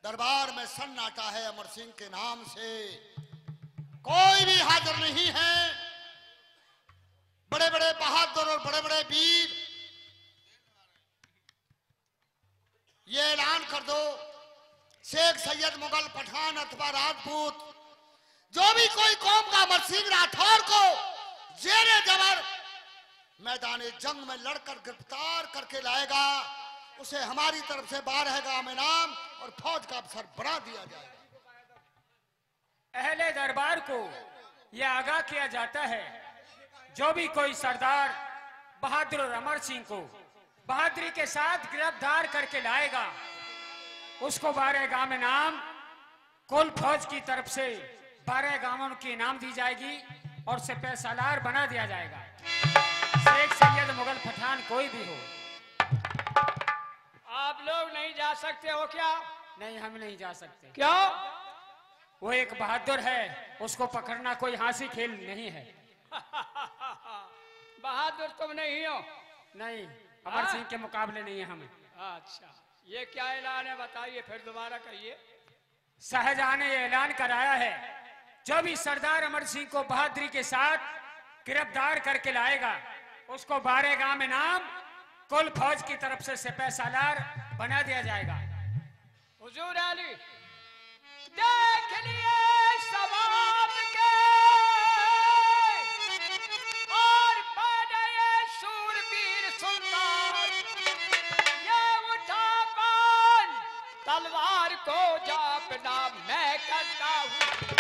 दरबार में सन्नाटा है। अमर सिंह के नाम से कोई भी हाजिर नहीं है। बड़े बड़े बहादुर और बड़े बड़े वीर, ये ऐलान कर दो, शेख सैयद मुगल पठान अथवा राजपूत, जो भी कोई कौम का अमर सिंह राठौर को जेरे जबर मैदान जंग में लड़कर गिरफ्तार करके लाएगा, उसे हमारी तरफ से 12 गाम इनाम और फौज का अफसर बना दिया जाएगा। अहले दरबार को यह आगाह किया जाता है, जो भी कोई सरदार बहादुर और अमर सिंह को बहादुरी के साथ गिरफ्तार करके लाएगा, उसको 12 गाम इनाम, कुल फौज की तरफ से 12 गामों की इनाम दी जाएगी और सिपह सालार बना दिया जाएगा। शेख सैयद मुगल पठान कोई भी हो। आप लोग नहीं जा सकते हो क्या? नहीं, हम नहीं जा सकते। क्यों? वो एक बहादुर है, उसको पकड़ना कोई हासी खेल नहीं है। बहादुर तुम नहीं हो? नहीं, अमर सिंह के मुकाबले नहीं है हमें। अच्छा, ये क्या ऐलान है बताइए, फिर दोबारा कहिए। शाहजहां ने यह ऐलान कराया है, जो भी सरदार अमर सिंह को बहादुरी के साथ गिरफ्तार करके लाएगा, उसको 12 गाम इनाम, कुल फौज की तरफ से सिपह सालार बना दिया जाएगा। हुजूर अली, देख लिए सवाब के और बने शूरवीर सुल्तान, ये उठा कौन तलवार को जापना मैं करता हूँ।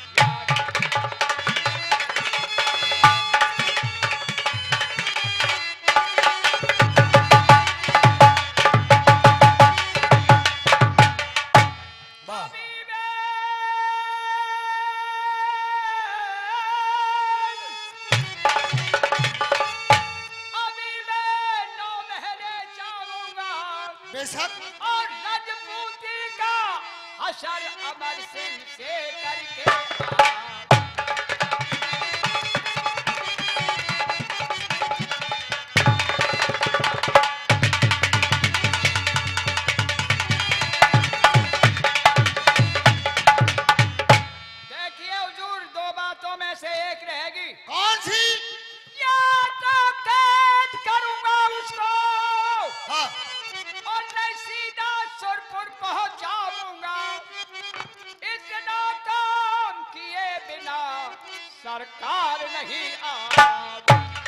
और रजपूती का हशर अमर सिंह से करके देखिए हुजूर, 2 बातों में से एक रहेगी। कौन सी? या तो कैद करूंगा उसको, हाँ, और मैं सीधा सुरपुर पहुंचाऊंगा। इतना काम किए बिना सरकार नहीं आ।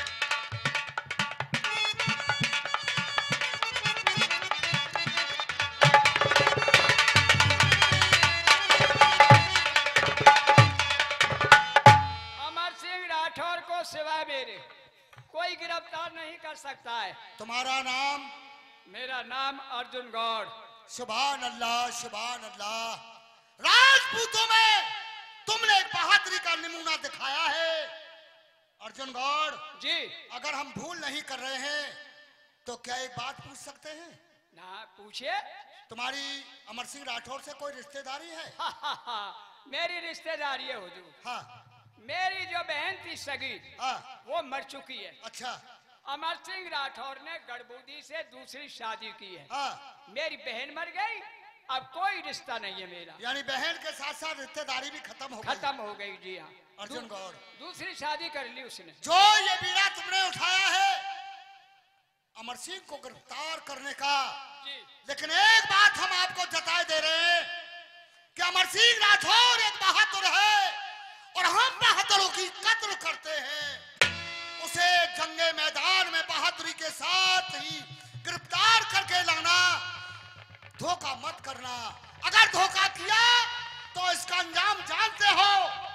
अमर सिंह राठौर को सिवाय मेरे कोई गिरफ्तार नहीं कर सकता है। तुम्हारा नाम? मेरा नाम अर्जुन गौड़। सुभान अल्लाह, सुभान अल्लाह। राजपूतों में तुमने एक बहादुरी का नमूना दिखाया है। अर्जुन गौड़ जी, अगर हम भूल नहीं कर रहे हैं तो क्या एक बात पूछ सकते हैं? ना पूछिए। तुम्हारी अमर सिंह राठौर से कोई रिश्तेदारी है? मेरी रिश्तेदारी है हुजूर। हाँ। मेरी जो बहन थी सगी, हाँ। वो मर चुकी है। अच्छा। अमर सिंह राठौर ने गड़बूदी से दूसरी शादी की है। हाँ। मेरी बहन मर गई, अब कोई रिश्ता नहीं है मेरा। यानी बहन के साथ साथ रिश्तेदारी भी खत्म हो गई? खत्म हो गई जी हाँ। अर्जुन गौड़, दूसरी शादी कर ली उसने। जो ये बीड़ा तुमने उठाया है अमर सिंह को गिरफ्तार करने का, जी। लेकिन एक बात हम आपको जताए दे रहे हैं कि अमर सिंह राठौर एक बहादुर है और हम बहादुरों की कद्र करते हैं। उसे जंगे मैदान में बहादुरी के साथ ही गिरफ्तार करके लाना, धोखा मत करना। अगर धोखा किया तो इसका अंजाम जानते हो,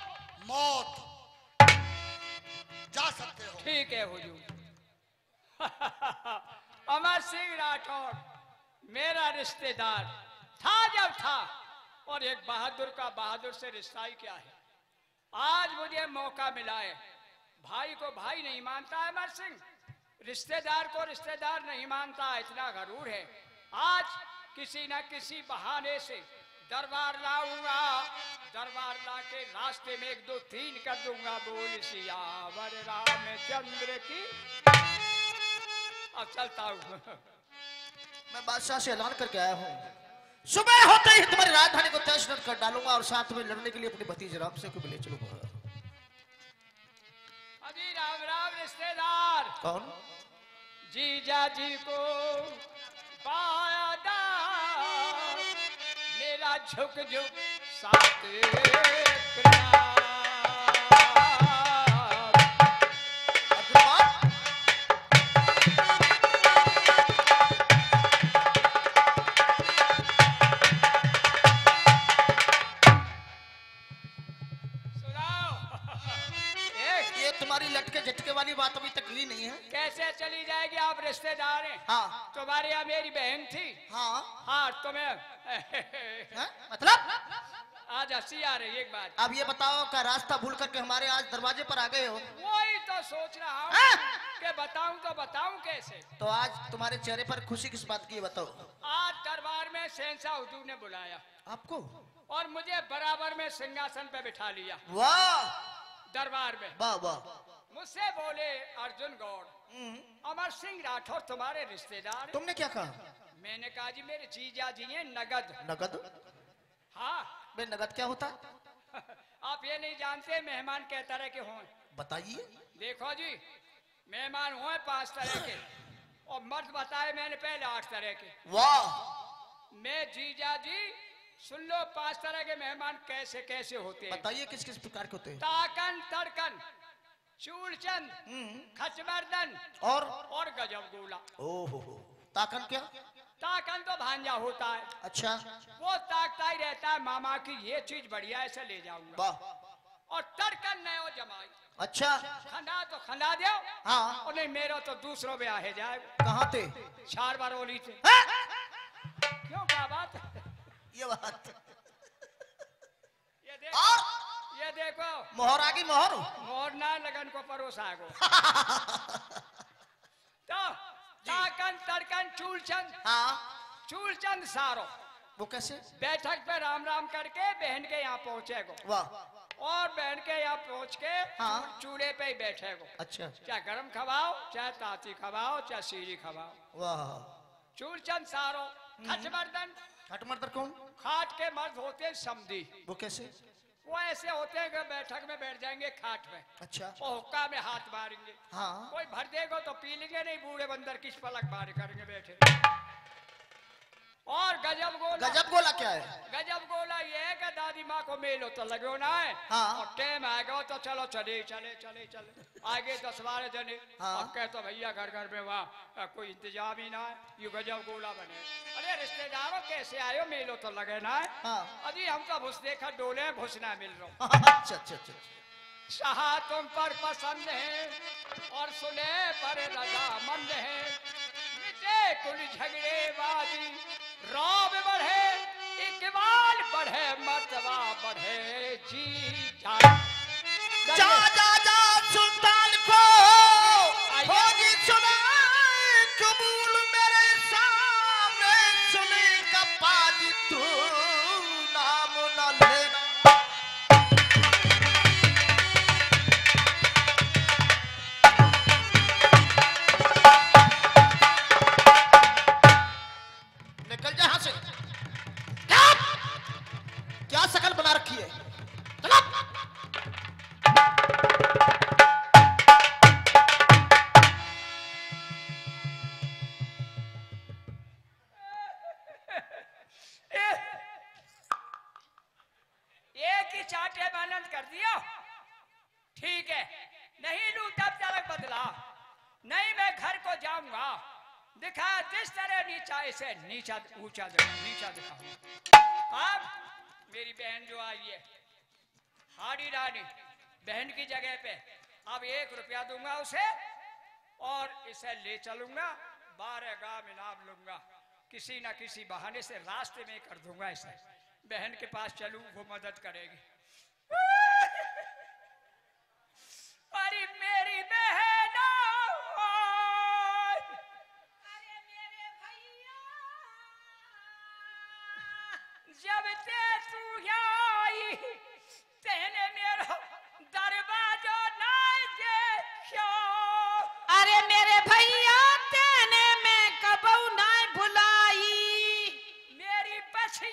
मौत। जा सकते हो। ठीक है हुजूर। अमर सिंह राठौर मेरा रिश्तेदार था जब था, और एक बहादुर का बहादुर से रिश्ता ही क्या है। आज मुझे मौका मिला है। भाई को भाई नहीं मानता है अमर सिंह, रिश्तेदार को रिश्तेदार नहीं मानता, इतना गरूर है। आज किसी न किसी बहाने से दरबार लाऊंगा, दरबार ला के रास्ते में 1 2 3 कर दूंगा। बोल सियावर रामचंद्र की। अब चलता हूँ। मैं बादशाह से ऐलान करके आया हूँ, सुबह होते ही तुम्हारी राजधानी को तहस नहस कर डालूंगा और साथ में लड़ने के लिए अपनी भतीजे राम से को भी ले चलूंगा। अजी राम राम रिश्तेदार। कौन? जीजा जी को पाया मेरा झुक झुक साथ तुम्हारी लटके झटके वाली बात अभी तक हुई नहीं है। कैसे चली जाएगी? आप रिश्तेदार हैं। हाँ। तुम्हारे यहाँ मेरी बहन थी। हाँ। हाँ तुम्हें मतलब आज हंसी आ रही। एक बात अब ये बताओ का रास्ता भूल करके हमारे आज दरवाजे पर आ गए हो? वही तो सोच रहा हूँ कि बताऊं तो बताऊं कैसे। तो आज तुम्हारे चेहरे पर खुशी किस बात की बताओ? आज दरबार में शहंशाह हुजूर ने बुलाया आपको और मुझे बराबर में सिंहासन पे बिठा लिया। वाह दरबार में। वाह वाह। मुझसे बोले अर्जुन गौड़ अमर सिंह राठौर तुम्हारे रिश्तेदार। तुमने क्या कहा? मैंने कहा जी मेरे जीजा जी हैं नगद। नगद? हाँ। बे नगद क्या होता? आप ये नहीं जानते मेहमान कै तरह के हों? बताइए। देखो जी मेहमान हुए 5 तरह के और मर्द बताए मैंने पहले 8 तरह के। वाह। मैं जीजा जी सुन लो 5 तरह के मेहमान कैसे कैसे होते हैं। बताइए किस किस प्रकार के होते हैं? ताकन तड़कन चूड़चंद खचमर्दन और गजब गोला। ओहो। ताकन क्या? ताकन तो भांजा होता है। अच्छा। वो ताकता ही रहता है मामा की ये चीज बढ़िया है, ऐसे ले जाऊंगा। वाह। और तड़कन नयो जमाई। अच्छा। खंडा तो खंडा दो। हाँ। और नहीं मेरा तो दूसरों में आहे जाए। कहाँ थे? चार बार ओली थे। क्यों क्या बात? ये बात। ये देखो और? ये देखो मोहर आगी मोहर। मोहर ना लगन को परोसा गो। तो ताकन तड़कन चूलचंद। हाँ। चूलचंद सारो। वो कैसे? बैठक पे राम राम करके बहन के यहाँ पहुँचे गो। वाह। और बहन के यहाँ पहुँच के हाँ। चूल्हे पे ही बैठे गो। अच्छा। चाहे गरम खवाओ चाहे ताती खवाओ चाहे सीरी खवाओ। वाह। चूलचंद सारो खचमर्दन। खटमर्दन कौन? खाट के मर्द होते हैं समधी। वो कैसे? वो ऐसे होते हैं कि बैठक में बैठ जाएंगे खाट में। अच्छा। और हुक्का में हाथ मारेंगे। हाँ। कोई भर देगा तो पी लेंगे, नहीं बूढ़े बंदर किस पलक बार करेंगे बैठे। और गजब गोला। गजब गोला क्या है? गजब गोला ये है कि दादी माँ को मेलो तो लगो ना है। हाँ। और टाइम आएगा तो चलो चले चले चले चले आगे 10-12 जने। हाँ। अब कह तो भैया घर घर में वहाँ कोई इंतजाम ही ना है, ये गजब गोला बने। अरे रिश्तेदारों कैसे आयो, मेलो तो लगे ना है। हाँ। अजी हम तो भुस देखा डोले भुस ना मिल रहा। अच्छा अच्छा अच्छा। शाह तुम पर पसंद है और सुने पर रजामंद है। मिटे कुल झगड़े बाजी रौब बढ़े, इकबाल बढ़े, मर्तबा बढ़े जी जान। जा जा जा सुल्तान को होगी सुना कबूल मेरे सामने सुने का पाजी तू नाम न लेना। निकल जा यहां से। क्या शकल बना रखी है? चलो। एक ही चाटे मेहनत कर दिया, ठीक है। नहीं लू तब तक बदला नहीं, मैं घर को जाऊंगा। दिखा जिस तरह नीचा इसे नीचा ऊंचा नीचा दिखाऊंगा। अब मेरी बहन जो आई है हाड़ी रानी, बहन की जगह पे अब 1 रुपया दूंगा उसे और इसे ले चलूंगा। 12 गांव इनाम लूंगा, किसी ना किसी बहाने से रास्ते में कर दूंगा इसे। बहन के पास चलूं, वो मदद करेगी। अरे मेरी बहन, अरे मेरे भैया, जब ते तू आई तेने मेरा दरवाजा ना देखो। अरे मेरे भैया तेने मैं कबू ना भुलाई। मेरी बछड़ी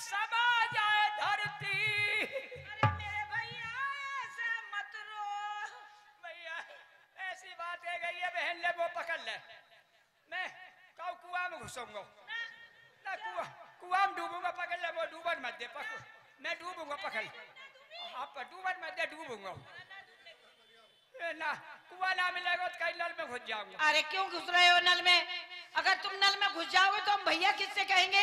समा जाए धरती। अरे मेरे भैया ऐसे मत रो। भैया ऐसी बात है गई है, बहन ले वो पकड़ ले, मैं कुआं में घुसूंगा ना, कुआं में डूबूंगा, पकड़ ले वो, डूबन मत दे, पकड़ मैं डूबूंगा, पकड़ हाँ डूबन मत दे, डूबूंगा ना, कुआं ना मिलेगा तो कहीं नल में घुस जाऊंगा। अरे क्यों घुस रहे हो नल में? अगर तुम नल में घुस जाओगे तो हम भैया किससे कहेंगे?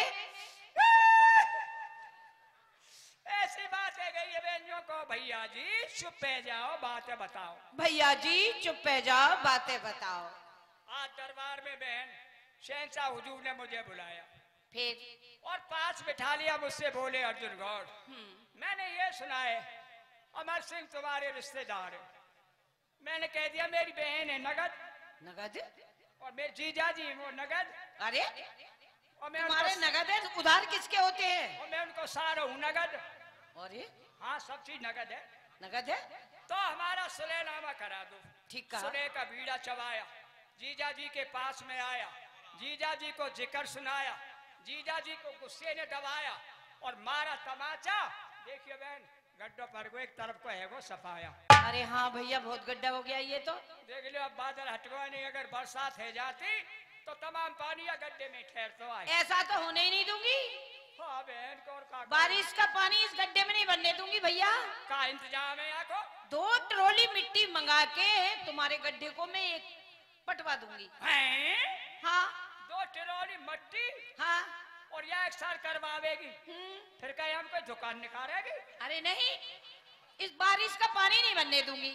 ऐसी बात है गई है बहनियों को, भैया जी चुप पे जाओ, बातें बताओ। भैया जी चुप पे जाओ, बातें बताओ। आज दरबार में बहन शहंशाह हुजूर ने मुझे बुलाया, फिर और पास बिठा लिया, मुझसे बोले अर्जुन गौड़, मैंने ये सुना है अमर सिंह तुम्हारे रिश्तेदार है। मैंने कह दिया मेरी बहन है नगद, नगद? और मेरे जीजा जी वो नगद, अरे और मैं तुम्हारे उनको, नगद है, उधार किसके होते हैं? और मैं उनको सारा हूँ नगद। अरे हाँ सब चीज नगद है। नगद है? तो हमारा सुलेनामा करा दो। ठीक कहा। सुले का बीड़ा चबाया, जीजा जी के पास में आया, जीजा जी को जिक्र सुनाया, जीजा जी को गुस्से ने दबाया और मारा तमाचा। देखिए बहन गड्ढों पर को एक तरफ को है वो सफाया। अरे हाँ भैया बहुत गड्ढा हो गया ये तो। देख लो अब बादल हटवा नहीं, अगर बरसात है जाती तो तमाम पानी या गड्ढे में ठहर तो आए। ऐसा तो होने ही नहीं दूंगी। हाँ बहन को, और का बारिश का पानी इस गड्ढे में नहीं बनने दूंगी भैया। का इंतजाम है आपको? 2 ट्रॉली मिट्टी मंगा के तुम्हारे गड्ढे को मैं एक पटवा दूंगी। हैं? हाँ 2 ट्रॉली मट्टी हाँ। और यह एक साल करवावेगी, फिर कहीं हम कोई दुकान निकालेगी? अरे नहीं, इस बारिश का पानी नहीं बनने दूंगी।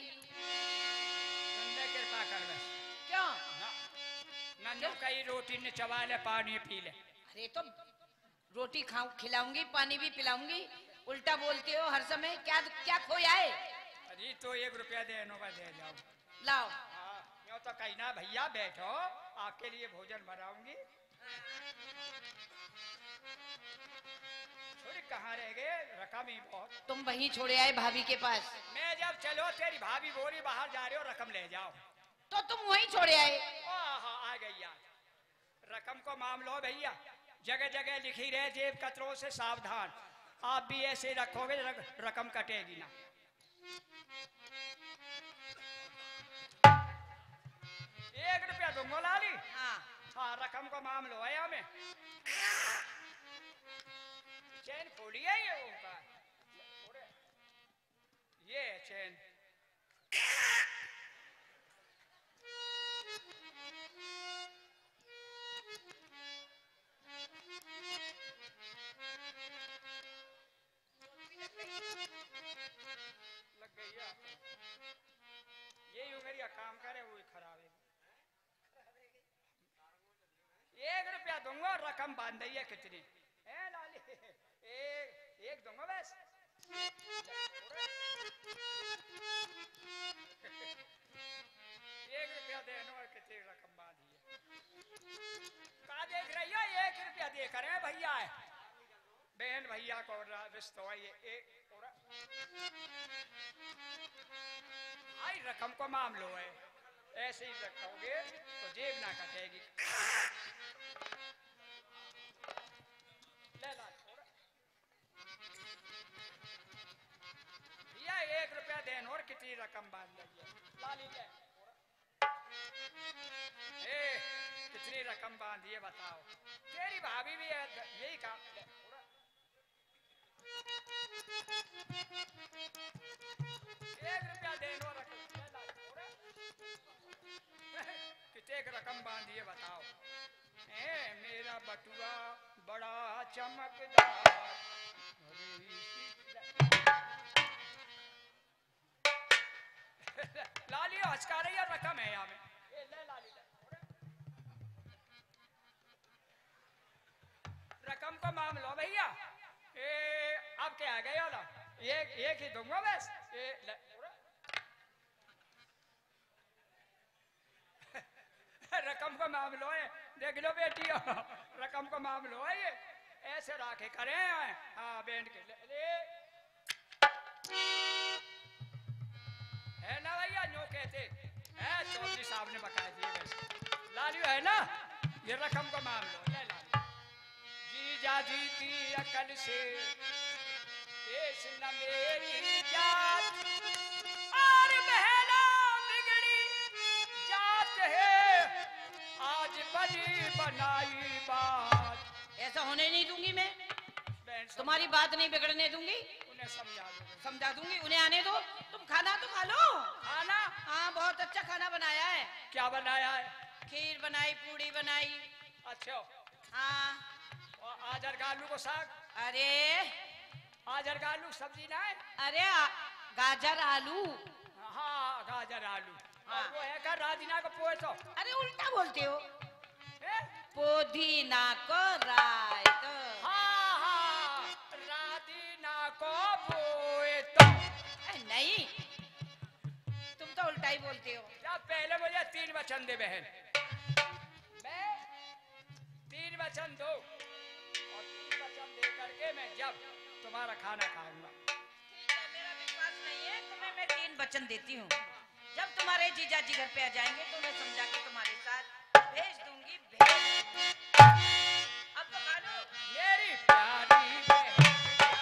कृपा कर बस। क्यों? नन्नू कई रोटी ने चबा ले, पानी पी ले। अरे तो रोटी खाऊं, खिलाऊंगी, पानी भी पिलाऊंगी, उल्टा बोलते हो हर समय। क्या क्या खोया है? अरे तो 1 रुपया देने का दे जाओ। लाओ। हाँ यूँ तो कहीं ना भैया बैठो, आपके लिए भोजन बनाऊंगी। छोड़ी कहाँ रह गए, रकम ही बहुत। तुम वहीं छोड़े आए भाभी के पास। मैं जब चलो तेरी भाभी बोली बाहर जा रहे हो रकम ले जाओ, तो तुम वहीं छोड़े आए। आ गई याद। रकम को मामलो भैया, जगह जगह लिखी रहे जेब कतरों से सावधान। आप भी ऐसे रखोगे रकम कटेगी ना। 1 रुपया दूंगा लाली। हाँ रकम को मामलो है हमें। चैन खोली है ये उनका, ये चैन। लग गई है यही उंगलिया काम करे वो खराब है। 1 रुपया दूंगा, रकम बांध दी है कितनी है लाली? एक दूंगा बस। 1 रुपया देने और कितनी रकम बांधी है? कहा देख रही हो? 1 रुपया दे करे भैया है, बहन भैया को रिश्ता है ये। आई रकम को मामलो है, ऐसे ही रखोगे तो जेब ना कटेगी। ले ला भैया 1 रुपया देन और कितनी रकम बांध दी है लाली ले। कितनी रकम बांधी है बताओ? तेरी भाभी भी है यही काम। 1 रुपया देन और कितने रकम बांधी है बताओ? मेरा बटुआ बड़ा चमकदार। लाली हंसका रही है, रकम है यहाँ में। ले लाली ले। रकम को माम लो भैया। अब क्या आ गया ना, एक ही दूंगा बस। रकम को मामलो है, देख लो बेटी रकम को मामलो है ये, ऐसे राखे करे। हाँ बैंड के ले है ना भैया, नो कहते हैं चौधरी साहब ने बकाया दिए वैसे। लालियो है ना, ये रकम को मामलो ले लाली। जीजा जी की अकल से पेश न मेरी जात और बहना बिगड़ी जात है आज बड़ी बनाई बात। ऐसा होने नहीं दूंगी मैं, बहन तुम्हारी बात नहीं बिगड़ने दूंगी, उन्हें समझा दो। समझा दूंगी। उन्हें आने दो, तुम खाना तो खा लो। खाना? हाँ बहुत अच्छा खाना बनाया है। क्या बनाया है? खीर बनाई, पूड़ी बनाई। अच्छा, हाँ। और आजर का आलू को साग? अरे आजर का आलू सब्जी ना है? अरे गाजर आलू। हाँ गाजर आलू। हाँ। और वो है का राजमा को पोए तो? अरे उल्टा बोलते हो, हैं? पुदीना को रायत। हाँ हाँ राधीना को पोए तो। नहीं, तुम तो उल्टा ही बोलते हो। या पहले मुझे 3 वचन दे बहन। मैं 3 वचन दो और 3 वचन दे करके मैं जब तुम्हारा खाना खाऊंगा। ठीक है, मेरा विश्वास नहीं है, तुम्हें मैं 3 वचन देती हूँ। जब तुम्हारे जीजा जी घर पे आ जाएंगे तो उन्हें समझा के तुम्हारे साथ भेज दूंगी, भेज दूंगी। अब तो खा लो। मेरी प्यारी बहन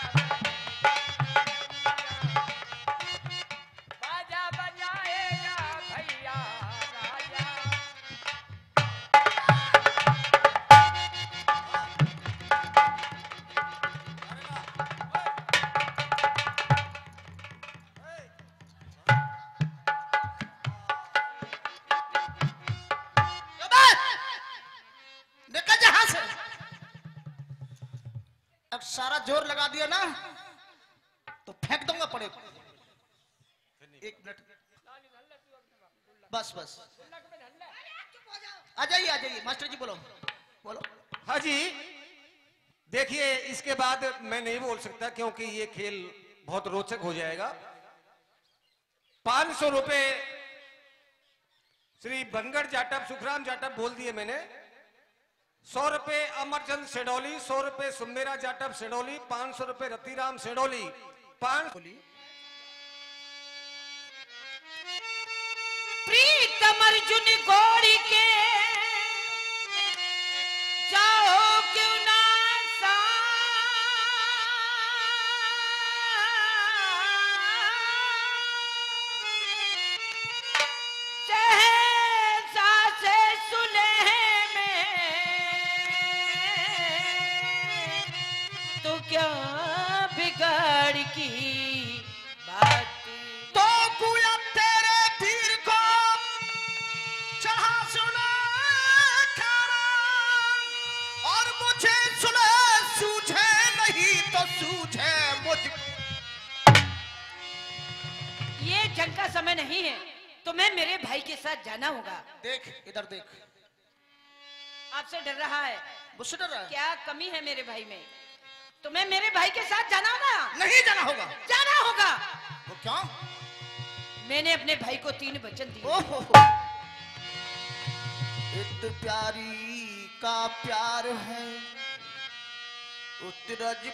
बाजा बजाएगा भैया राजा। निकल जहां से। अब सारा जोर लगा दिया ना तो फेंक दूंगा पड़े। 1 मिनट बस बस। आ जाइए मास्टर जी, बोलो बोलो। हाँ जी, देखिए इसके बाद मैं नहीं बोल सकता क्योंकि ये खेल बहुत रोचक हो जाएगा। 500 रुपए श्री बनगढ़ जाटव सुखराम जाटव बोल दिए मैंने। 100 रुपए अमरचंद सेडोली, 100 रुपए सुमेरा जाटव सेडोली, 500 रुपए रतिराम सेडोली। 5 प्रीतम अर्जुन घोड़ी के जाओ क्यों ना सहसा से सुलह में तो क्या बिगाड़ की बात। तो पूरा तेरे पीर को चढ़ा सुना खाना और मुझे सुना सूझे नहीं तो सूझे मुझको। ये जंग का समय नहीं है, तुम्हें मेरे भाई के साथ जाना होगा। देख इधर देख, आपसे डर रहा है? मुझसे डर रहा है? क्या कमी है मेरे भाई में? तुम्हें मेरे भाई के साथ जाना होगा। नहीं जाना होगा। जाना होगा। वो क्यों? मैंने अपने भाई को 3 वचन दिए। ओहो, इत प्यारी का प्यार है उतरज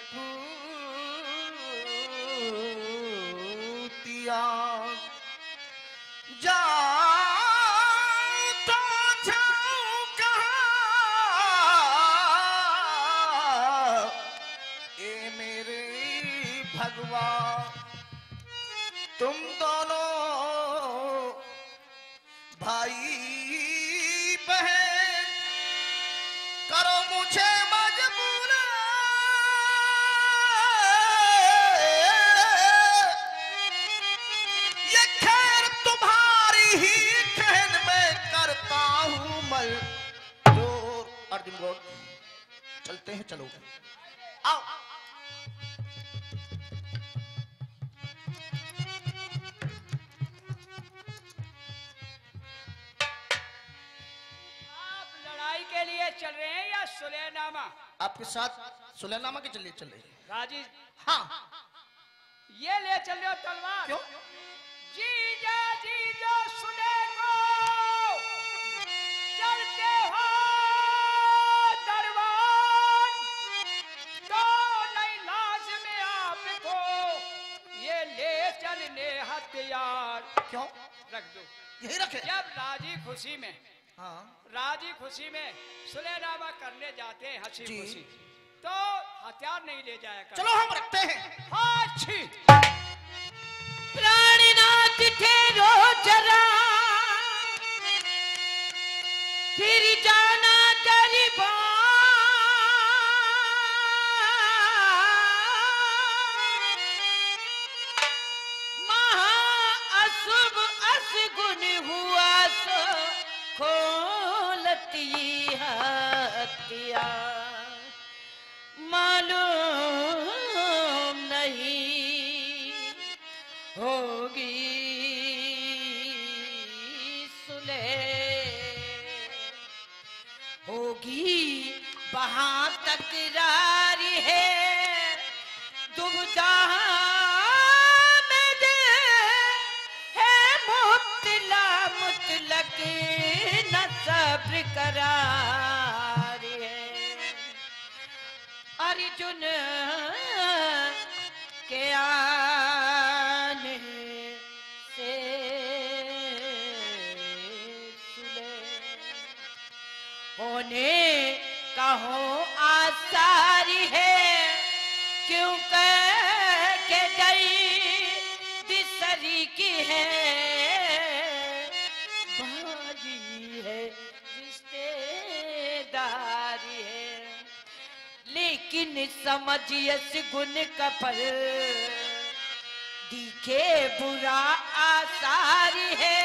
पूतिया जा तो जाऊं कहाँ ए मेरे भगवान। तुम दोनों भाई बहन करो मुझे मजबूर। ये खैर तुम्हारी ही कहन में करता हूँ मल जोर। अर्जुन गौर चलते हैं, चलो आओ। आप लड़ाई के लिए चल रहे हैं या सुलेनामा? आपके साथ सुलेनामा के चलिए चल रही है। राजी हाँ ये ले चल रहे हो तलवार? क्यों? जीजा जी जो सुने को चलते हो दरबार तो नहीं लाजिम आपको ये ले चलने हथियार। क्यों? रख दो। यही रखे। जब राजी खुशी में हाँ राजी खुशी में सुलेनामा करने जाते हैं हंसी जी। खुशी तो हथियार नहीं ले जाया कर। चलो हम रखते हैं। हाँ अच्छी। प्राणनाथ ठहरो जरा, फिर जाना दरबार। महा अशुभ असगुन हुआ सो खोलती हत्या, मालूम नहीं होगी सुलह, होगी वहां तकरार है। दुविधा में है मुब्तला मुतलक न सब्र करार है। अर्जुन के आने से सुलह होने का हो आसार है। क्यों के गई दिसरी की है, भारी है रिश्तेदारी है। लेकिन समझियस गुण कपल दिखे बुरा आसार है।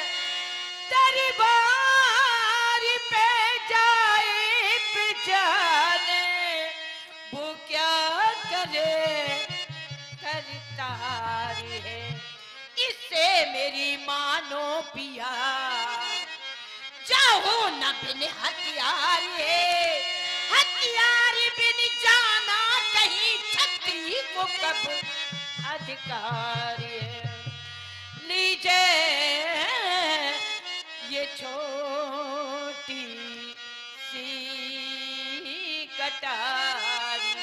दरबार पे जाए पिछाने, वो क्या करे करतार है। इससे मेरी मानो पिया, जाओ न बिन हथियार है। हथियार बिन जाना कहीं छत्री को कब अधिकार है। लीजिए ये छोटी सी कटारी,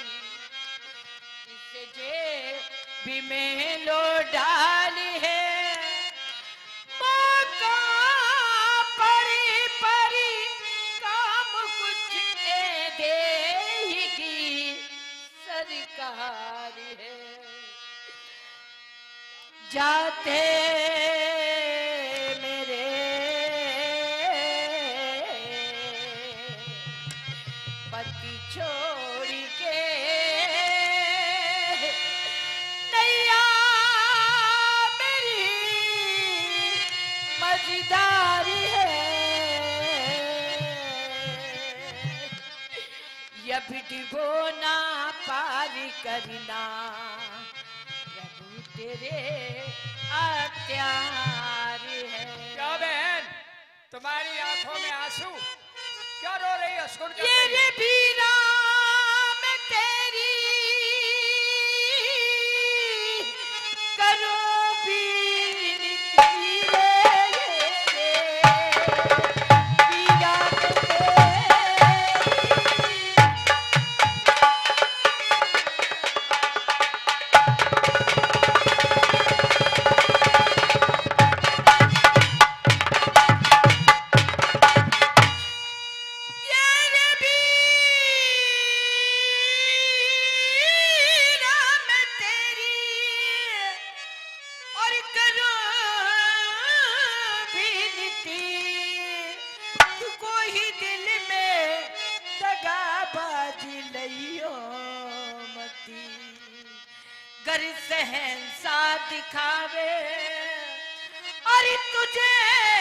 इसे जेब में लो डाल है। मौका पड़ी पड़ी काम कुछ देगी सरकार है। जाते मेरे पति छोड़ के, नैया मेरी मजेदारी है। ये बिटबो ना पार करना, प्रभु तेरे अत्यार है। क्या बहन, तुम्हारी आंखों में आंसू क्या रो रही है? सुन कर ये रही है। बीना में तेरी करो बीनती रे, बीना में तेरी। कर सहनसा दिखावे और तुझे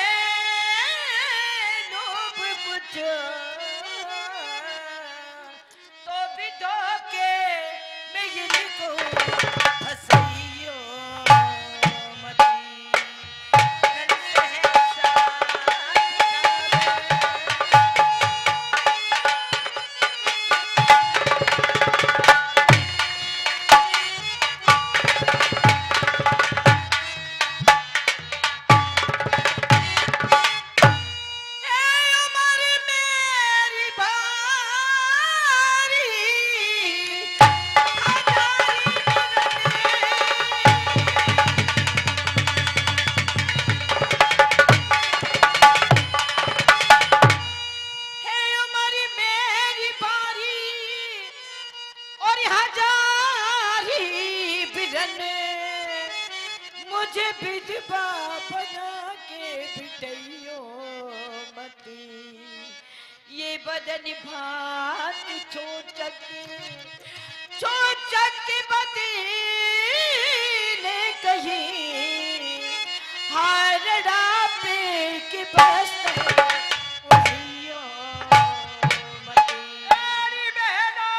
लोभ कुछ तो भी धोखे में इनको फंसाइयो मती। कर सहनसा और हजारी बिरन मुझे विधवा बना के बिटैयो मती, ये बदन भात चोचक चोचक बदी ने कहीं हारड़ा पे के बस्तर उड़ियो मती। मेरी बहना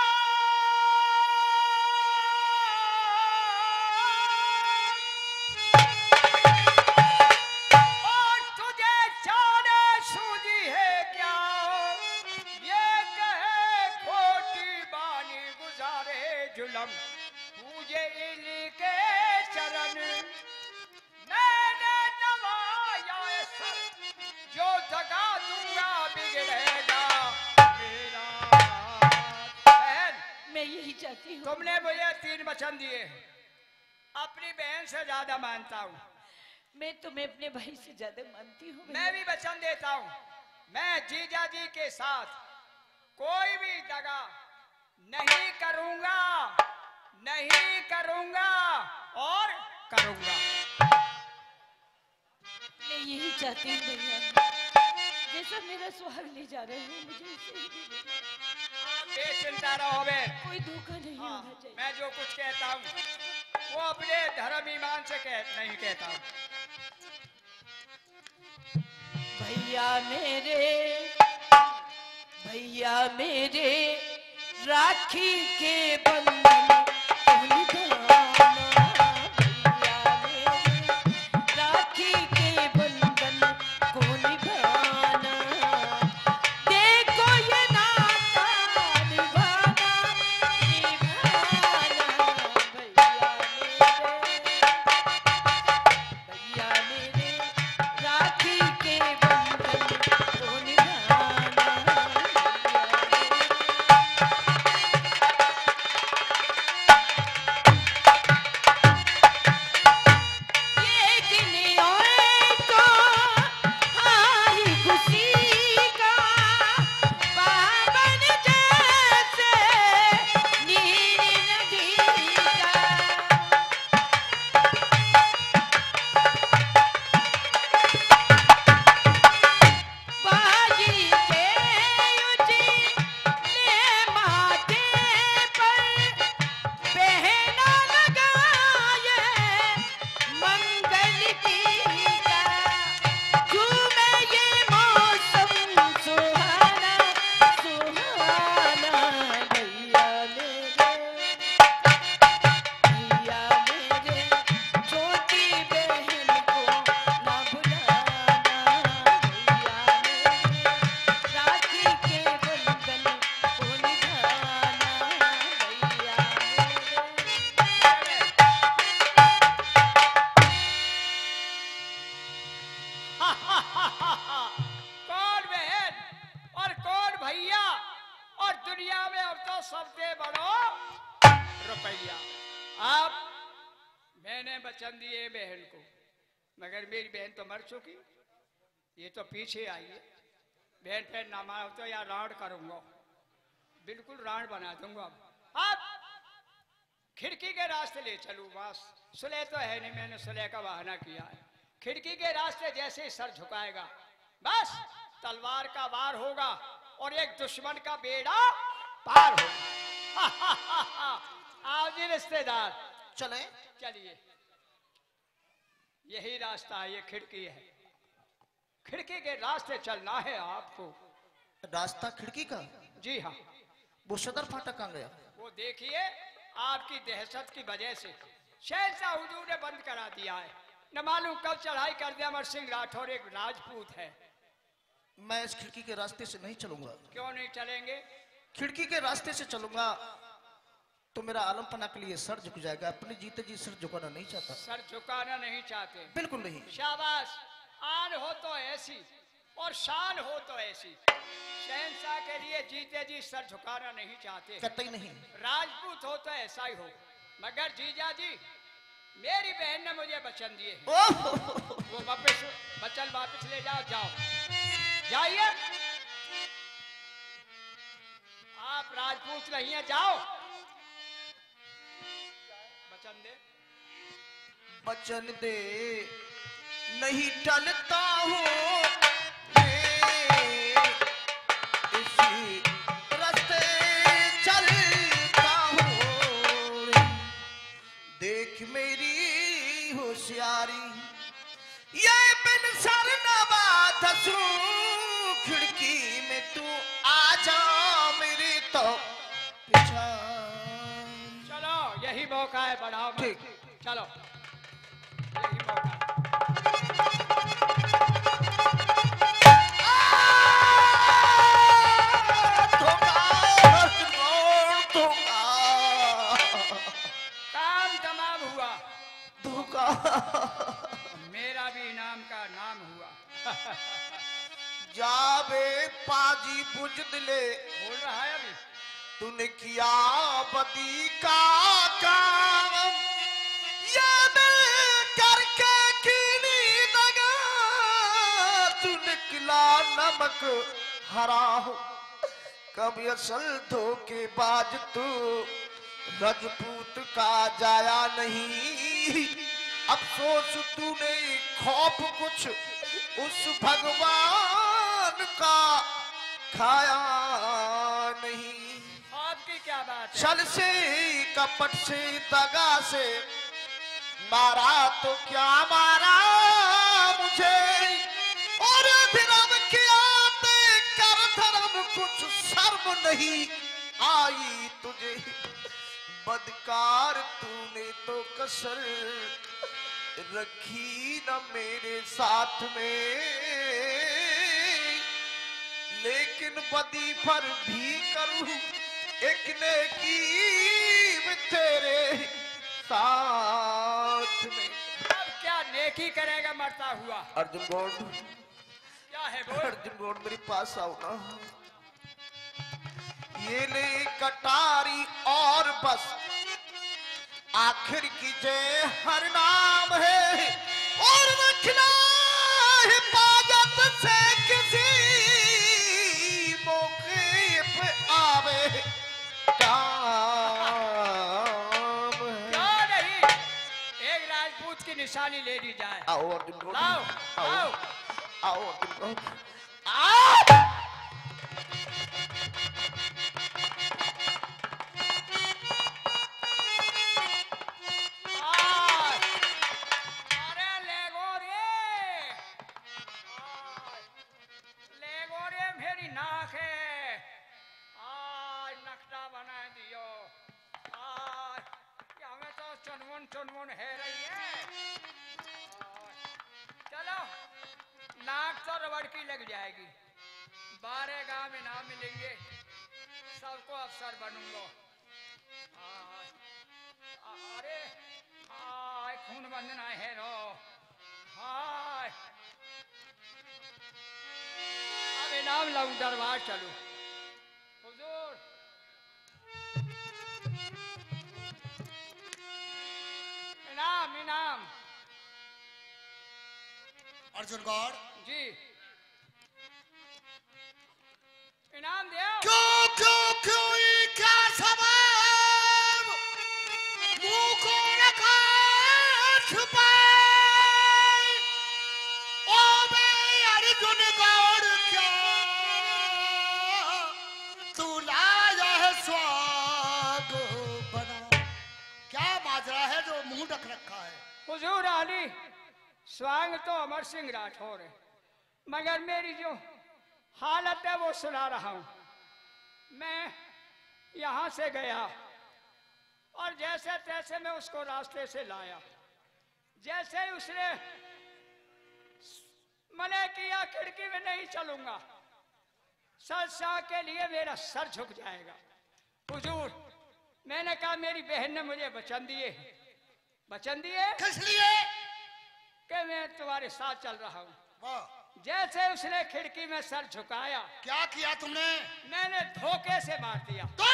और तुझे जाने सूझी है क्या, ये कहे खोटी बानी गुजारे जुलम, पूजे इनके चरण मैंने नवाया सर, जो जगा दूंगा बिगड़ेगा मेरा। बहन, मैं यही चाहती हूँ। तुमने मुझे 3 वचन दिए हैं, अपनी बहन से ज्यादा मानता हूँ। मैं तुम्हें अपने भाई से ज्यादा मानती हूँ। मैं भी वचन देता हूँ, मैं जीजा जी के साथ कोई भी दगा नहीं करूंगा, नहीं करूंगा और करूंगा। मैं यही चाहती हूँ भैया, जैसा मेरा सुहाग ले जा रहे हो मुझे ऐसे ही दे देना। आप बेचिंता रहो बहन। कोई धोखा नहीं हाँ, होना चाहिए। मैं जो कुछ कहता हूँ वो अपने धर्म ईमान से नहीं कहता हूँ। भैया मेरे राखी के बंधन कौन निभाना, भैया मेरे राखी के बंधन कौन निभाना, देखो ये नाता निभाना निभाना, भैया मेरे राखी के बंधन को निभाना, ये दिन आए तो हारी खुशी का पावन जैसे नीर नदी का, बाजी के उजले माथे पर पहना लगाए मंगल टीका, झूमे ये मौसम सुहाना सुहाना, भैया मेरे छोटी बहन को ना भुलाना, भैया मेरे राखी के बंधन को निभाना, भैया मेरे। कौन बहन और कौन भैया, और दुनिया में अब तो सबसे बड़ो रुपया। आप मैंने वचन दिए बहन को, मगर मेरी बहन तो मर चुकी, ये तो पीछे आई है। बहन फिर ना मानो तो या राण करूंगा, बिल्कुल राण बना दूंगा। अब खिड़की के रास्ते ले चलूं, बस सुलह तो है नहीं, मैंने सुलह का बहाना किया है। खिड़की के रास्ते जैसे ही सर झुकाएगा बस तलवार का वार होगा और एक दुश्मन का बेड़ा पार होगा। आओ जी रिश्तेदार, चले चलिए, यही रास्ता है, ये खिड़की है, खिड़की के रास्ते चलना है आपको। रास्ता खिड़की का? जी हाँ, वो सदर फाटक कहाँ गया? वो देखिए आपकी दहशत की वजह से शहंशाह हुजूर ने बंद करा दिया है, न मालूम कब चढ़ाई कर दिया। अमर सिंह राठौर एक राजपूत है। मैं इस खिड़की के रास्ते से नहीं चलूंगा। क्यों नहीं चलेंगे? खिड़की के रास्ते से चलूंगा तो मेरा आलमपना के लिए सर झुक जाएगा। अपने जीते जी सर झुकाना नहीं चाहता। सर झुकाना नहीं चाहते? बिल्कुल नहीं। शाबाश, आन हो तो ऐसी और शान हो तो ऐसी। शहंशाह के लिए जीते जी सर झुकाना नहीं चाहते। कतई नहीं। राजपूत हो तो ऐसा ही हो, मगर जीजा जी मेरी बहन ने मुझे वचन दिए हैं। वो वापस वचन वापस ले जाओ, जाओ जाइए। आप राजपूत नहीं है, जाओ। वचन दे। वचन दे नहीं टलता हूँ मैं, इसी रास्ते चलता हूँ। देख मेरी होशियारी, ये बिन सर नवा धसूं खिड़की में, तू आ जा मेरे तो पीछा। चलो यही मौका है, बढ़ाओ मत। ठीक। चलो यही मौका है। काम तमाम हुआ, धोखा मेरा भी इनाम का नाम हुआ। जावे पाजी बुजदले, बोल रहा है अभी। तूने किया बदी का काम, ये दिल करके कीनी दगा, तू निकला नमक हरा हो। कभी असल धोखेबाज तू, रजपूत का जाया नहीं। अफसोस तूने खौफ कुछ उस भगवान का खाया नहीं। आपकी क्या बात है? छल से कपट से दगा से मारा तो क्या मारा मुझे, और धर्म किया ते कर धर्म, कुछ शर्म नहीं आई तुझे। बदकार तूने तो कसर रखी न मेरे साथ में, लेकिन बदी पर भी करूं एक नेकी में तेरे साथ में। अब क्या नेकी करेगा मरता हुआ? अर्जुन गौड़, क्या है बोल? अर्जुन गौड़ मेरे पास आओ ना। ये ले कटारी और बस आखिर की जय हर नाम है, और रखना हिफाजत से किसी मौके पे आवे काम है। क्यों नहीं एक राजपूत की निशानी ले ली जाए? आओ अर्जुन गौड़, लाओ, आओ लाओ। आओ अर्जुन गौड़, आओ। अरे लेगो रे मेरी नाक है, आज नक्शा बना दियो। आज हमें तो चुनमुन है रही है। चलो नाक तो रबड़ की लग जाएगी। 12 गांव में नाम मिलेंगे, सबको अफसर बनूंगा। अरे हाय खून बंधना है रो। हाय अब इनाम लाऊं, दरबार चलूं। हुजूर इनाम इनाम। अर्जुन गौड़, जी इनाम दे। क्यों क्यों क्यों ये क्या सबब मुंह को रखा छुपाए, ओ बे अर्जुन गौड़ क्या तू लाया है स्वाग बना? क्या माजरा है जो मुंह ढक रखा है? हुजूर आली स्वांग तो अमर सिंह राठौर है, मगर मेरी जो हालत है वो सुना रहा हूं। मैं यहां से गया और जैसे तैसे मैं उसको रास्ते से लाया। जैसे ही उसने मने किया खिड़की में नहीं चलूंगा, सर के लिए मेरा सर झुक जाएगा। हुजूर मैंने कहा मेरी बहन ने मुझे वचन दिए, वचन दिए किस लिए? कि मैं तुम्हारे साथ चल रहा हूं। वाह, जैसे उसने खिड़की में सर झुकाया, क्या किया तुमने? मैंने धोखे से मार दिया। तो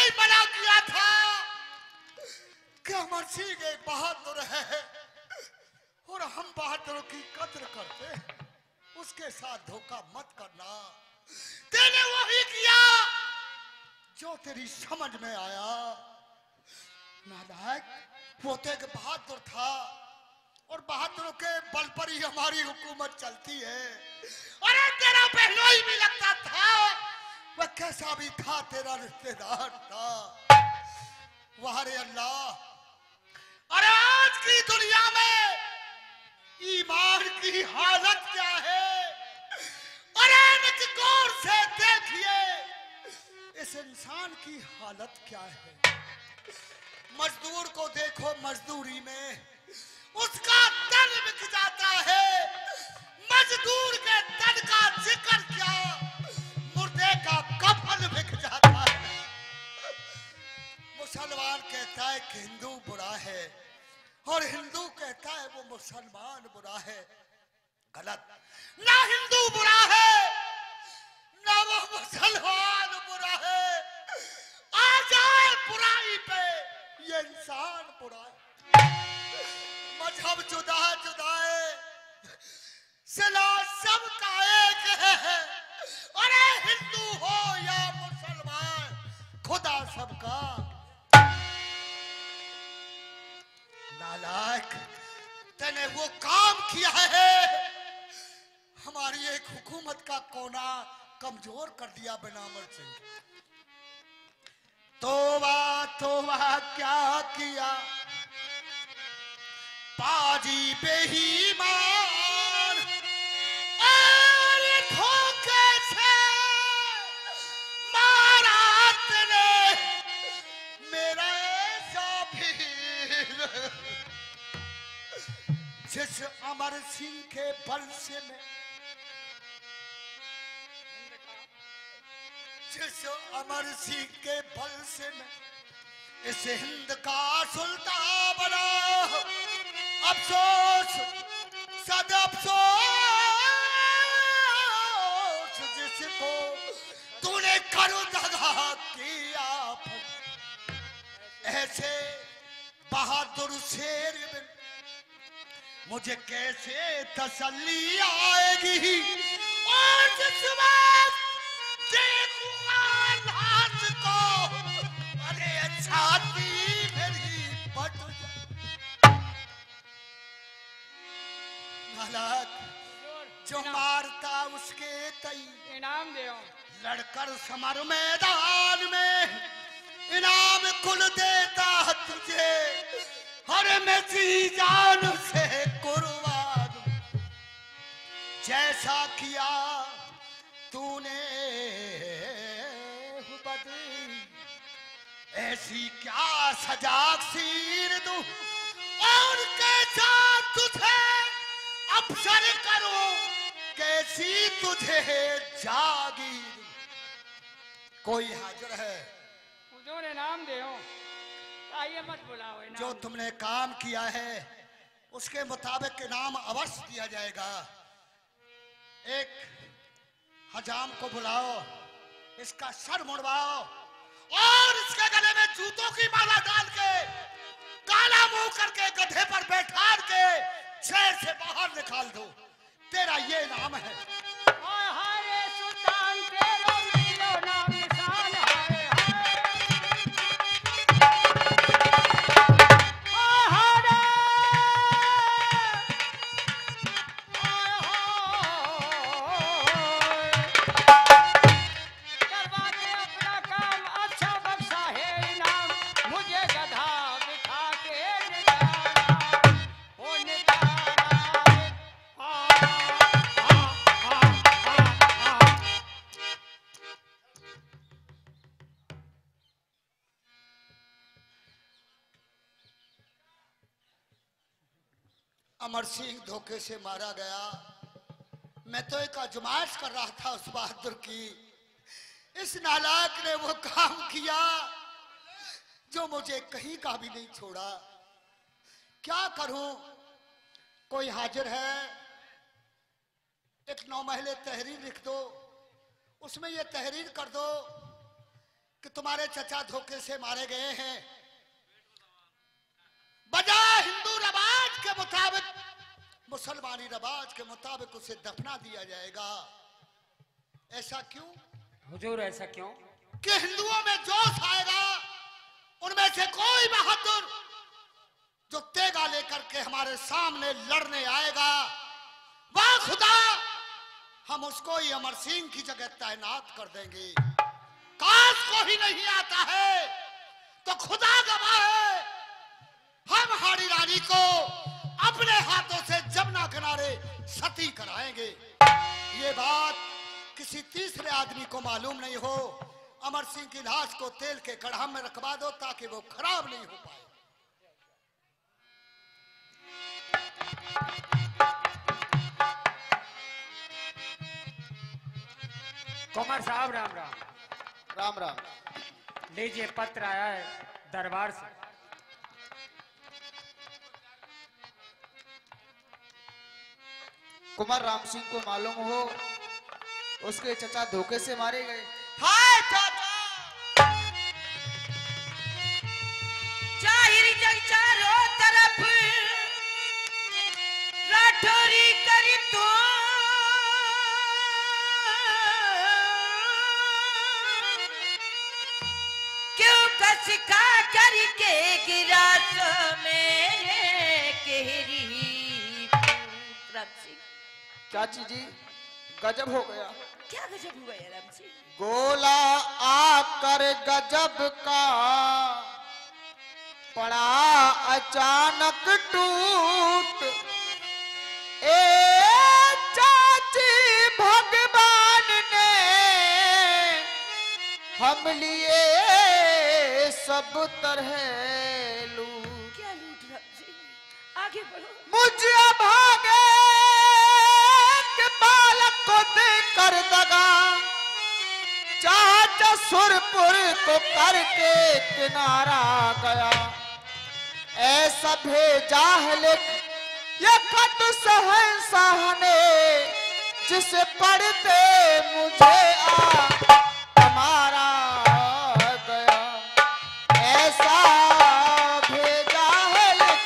ही मना किया था कि अमर सिंह एक बहादुर है और हम बहादुरों की कद्र करते हैं, उसके साथ धोखा मत करना। तेने वही किया जो तेरी समझ में आया। नालायक, वो तो एक बहादुर था और बहादुरों के बल पर ही हमारी हुकूमत चलती है। अरे तेरा बहनोई भी लगता था, वह कैसा भी था तेरा रिश्तेदार था। वाह रे अल्लाह, अरे आज की दुनिया में ईमान की हालत क्या है। अरे गौर से देखिए इस इंसान की हालत क्या है। मजदूर को देखो, मजदूरी में उसका तन बिक जाता है। मजदूर के तन का जिक्र क्या, मुर्दे का कफन बिक जाता है। मुसलमान कहता है कि हिंदू बुरा है और हिंदू कहता है वो मुसलमान बुरा है। गलत, ना हिंदू बुरा है ना वो मुसलमान बुरा है। आ जाए बुराई पे ये इंसान बुरा है। मजहब जुदा जुदा है, सिला सबका एक है। अरे हिंदू हो या मुसलमान, खुदा सबका। नालायक, तूने वो काम किया है, हमारी एक हुकूमत का कोना कमजोर कर दिया बनामर सिंह। तोबा तोबा क्या किया पाजी बेईमान, और धोखे से मारा तेरे मेरा ऐसा भीर। जिस अमर सिंह के बल से मैं, जिस अमर सिंह के बल से मैं इस हिंद का सुल्तान बना। अफसोस सद अफसोस जिसको तूने करो दगा किया। ऐसे बहादुर शेर में मुझे कैसे तसल्ली आएगी। और जिस वक्त देखूंगा लाश को, अरे छाती मेरी फट जाए। हालात जो मारता उसके तई इनाम दे लड़कर समर मैदान में, इनाम कुल देता तुझे। अरे मैं जी जान से कुर्बान, जैसा किया तूने बदली, ऐसी क्या सजा सीर दूं। और कैसा तुझे अफसर करूं, कैसी तुझे जागीर। कोई हाजिर है हुजूर इनाम दे आइए मत बुलाओ। इनाम जो तुमने काम किया है उसके मुताबिक इनाम अवश्य दिया जाएगा। एक हजाम को बुलाओ, इसका सर मुड़वाओ और इसके गले में जूतों की माला डाल के काला मुंह करके गधे पर बैठा के शहर से बाहर निकाल दो। तेरा ये इनाम है। हाय हाय सुल्तान तेरा मिलो नाम निशान। हाय अमर सिंह धोखे से मारा गया। मैं तो एक आजमाइश कर रहा था उस बहादुर की। इस नालायक ने वो काम किया जो मुझे कहीं का भी नहीं छोड़ा। क्या करूं? कोई हाजिर है? एक 9 महले तहरीर लिख दो, उसमें ये तहरीर कर दो कि तुम्हारे चचा धोखे से मारे गए हैं, बजाय हिंदू रिवाज के मुताबिक, मुसलमानी रिवाज के मुताबिक उसे दफना दिया जाएगा। ऐसा क्यों हुजूर? ऐसा क्यों? कि हिंदुओं में जोश आएगा, उनमें से कोई बहादुर जो तेगा लेकर के हमारे सामने लड़ने आएगा, वाह खुदा, हम उसको ही अमर सिंह की जगह तैनात कर देंगे। काश को ही नहीं आता है तो खुदा गवाह है, हम हाड़ी रानी को अपने हाथों से जमुना किनारे सती कराएंगे। ये बात किसी तीसरे आदमी को मालूम नहीं हो। अमर सिंह की लाश को तेल के कढ़ा में रखवा दो ताकि वो खराब नहीं हो पाए। कुमार साहब राम राम। राम राम। लीजिए पत्र आया है दरबार से। कुमार राम सिंह को मालूम हो उसके चचा धोखे से मारे गए। हाय चाचा। जाहिर जग चारों तरफ राठौरी करी तो क्यों घसका करके गिरा तो मेरे केहरी राम सिंह। चाची जी गजब हो गया। क्या गजब हुआ है राम सिंह? गोला आकर गजब का पड़ा अचानक टूट। ए चाची भगवान ने हम लिए सब तरह लूट। क्या लूट राम सिंह? आगे बढ़ो। मुझे भागे के बालक को देकर दगा, चाचा सुरपुर तो करके किनारा गया। ऐसा भेजा है लिख ये खत सहनशाह ने, जिसे पढ़ते मुझे हमारा गया। ऐसा भेजा है लिख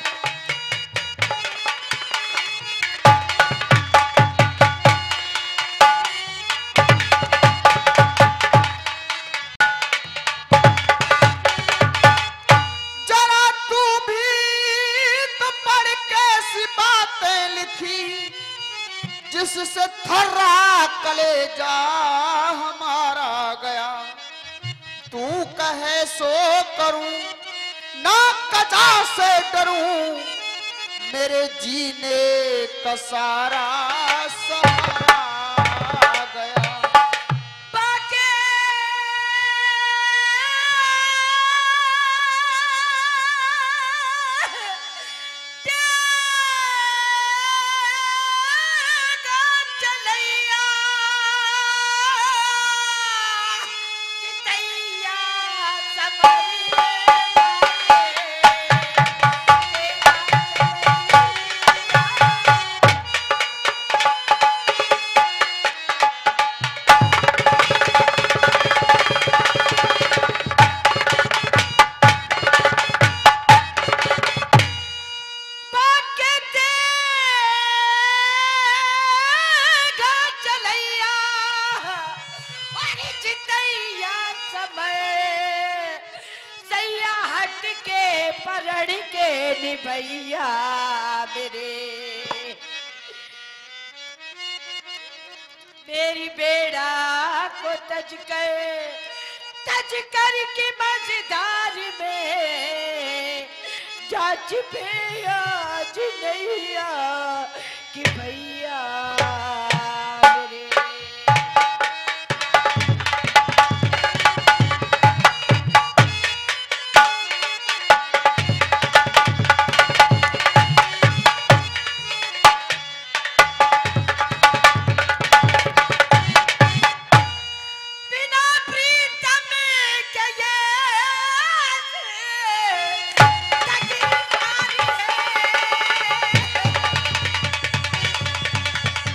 जरा तू भी तो पढ़ कैसी बातें लिखी, जिससे थर्रा कलेजा हमारा गया। तू कहे सो करूं ना कजा से डरूं, मेरे जीने का सारा सहारा गया। बाके तेगा चलैया जितैया समरिया बाके तेगा चलैया अरे जितैया समय सैया हट के पकड़ के निभैया मेरी बेड़ा को तज कर की मझधार में जाच पे आज नैया कि भैया मेरे। बिना प्रीतम के ये तकदीर है।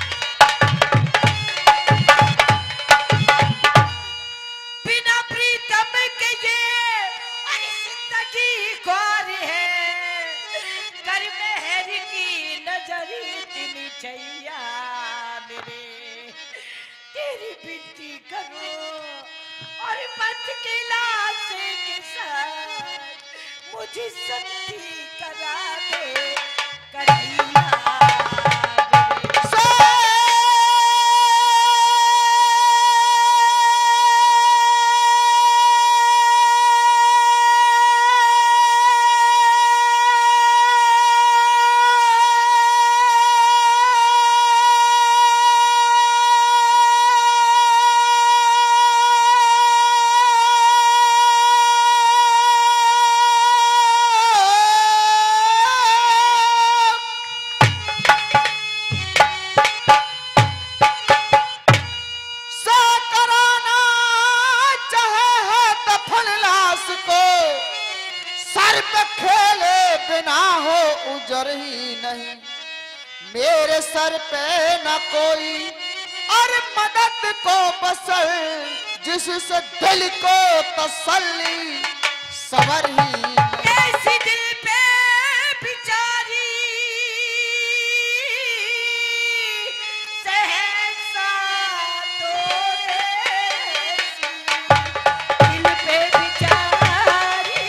करूं और मत की लाश के साथ मुझे सती करा दे कन्हैया मेरे सर पे न कोई और मदद को बसल जिससे दिल को तसल्ली सबर ही ऐसी दिल पे बिचारी सहसा तो दिल पे बिचारी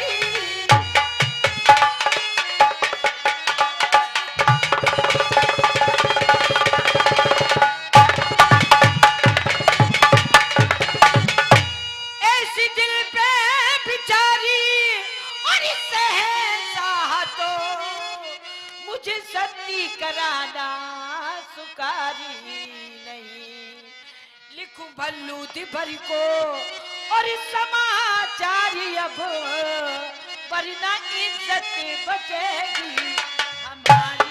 सती कराना सुकारी नहीं लिखूं भल्लू दिभर को और समाचारी अब वरना इज्जत बचेगी हमारी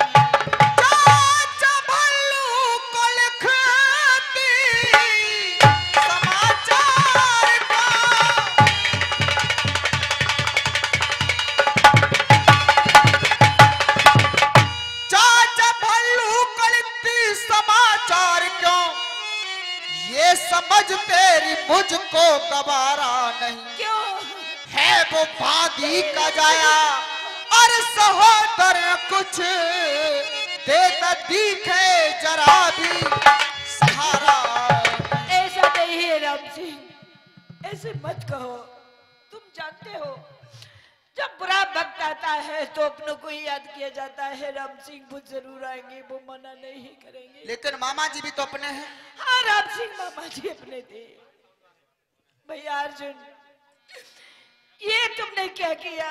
समझ तेरी मुझको गवारा नहीं क्यों है वो बादी का जाया और सहोदर कुछ देता दिखे जरा भी सहारा ऐसा नहीं है राम सिंह ऐसे मत कहो तुम जानते हो जब बुरा वक्त आता है तो अपनों को ही याद किया जाता है राम सिंह वो जरूर आएंगे वो मना नहीं करेंगे लेकिन मामा जी भी तो अपने हैं हाँ राम सिंह मामा जी अपने थे भैया अर्जुन ये तुमने क्या किया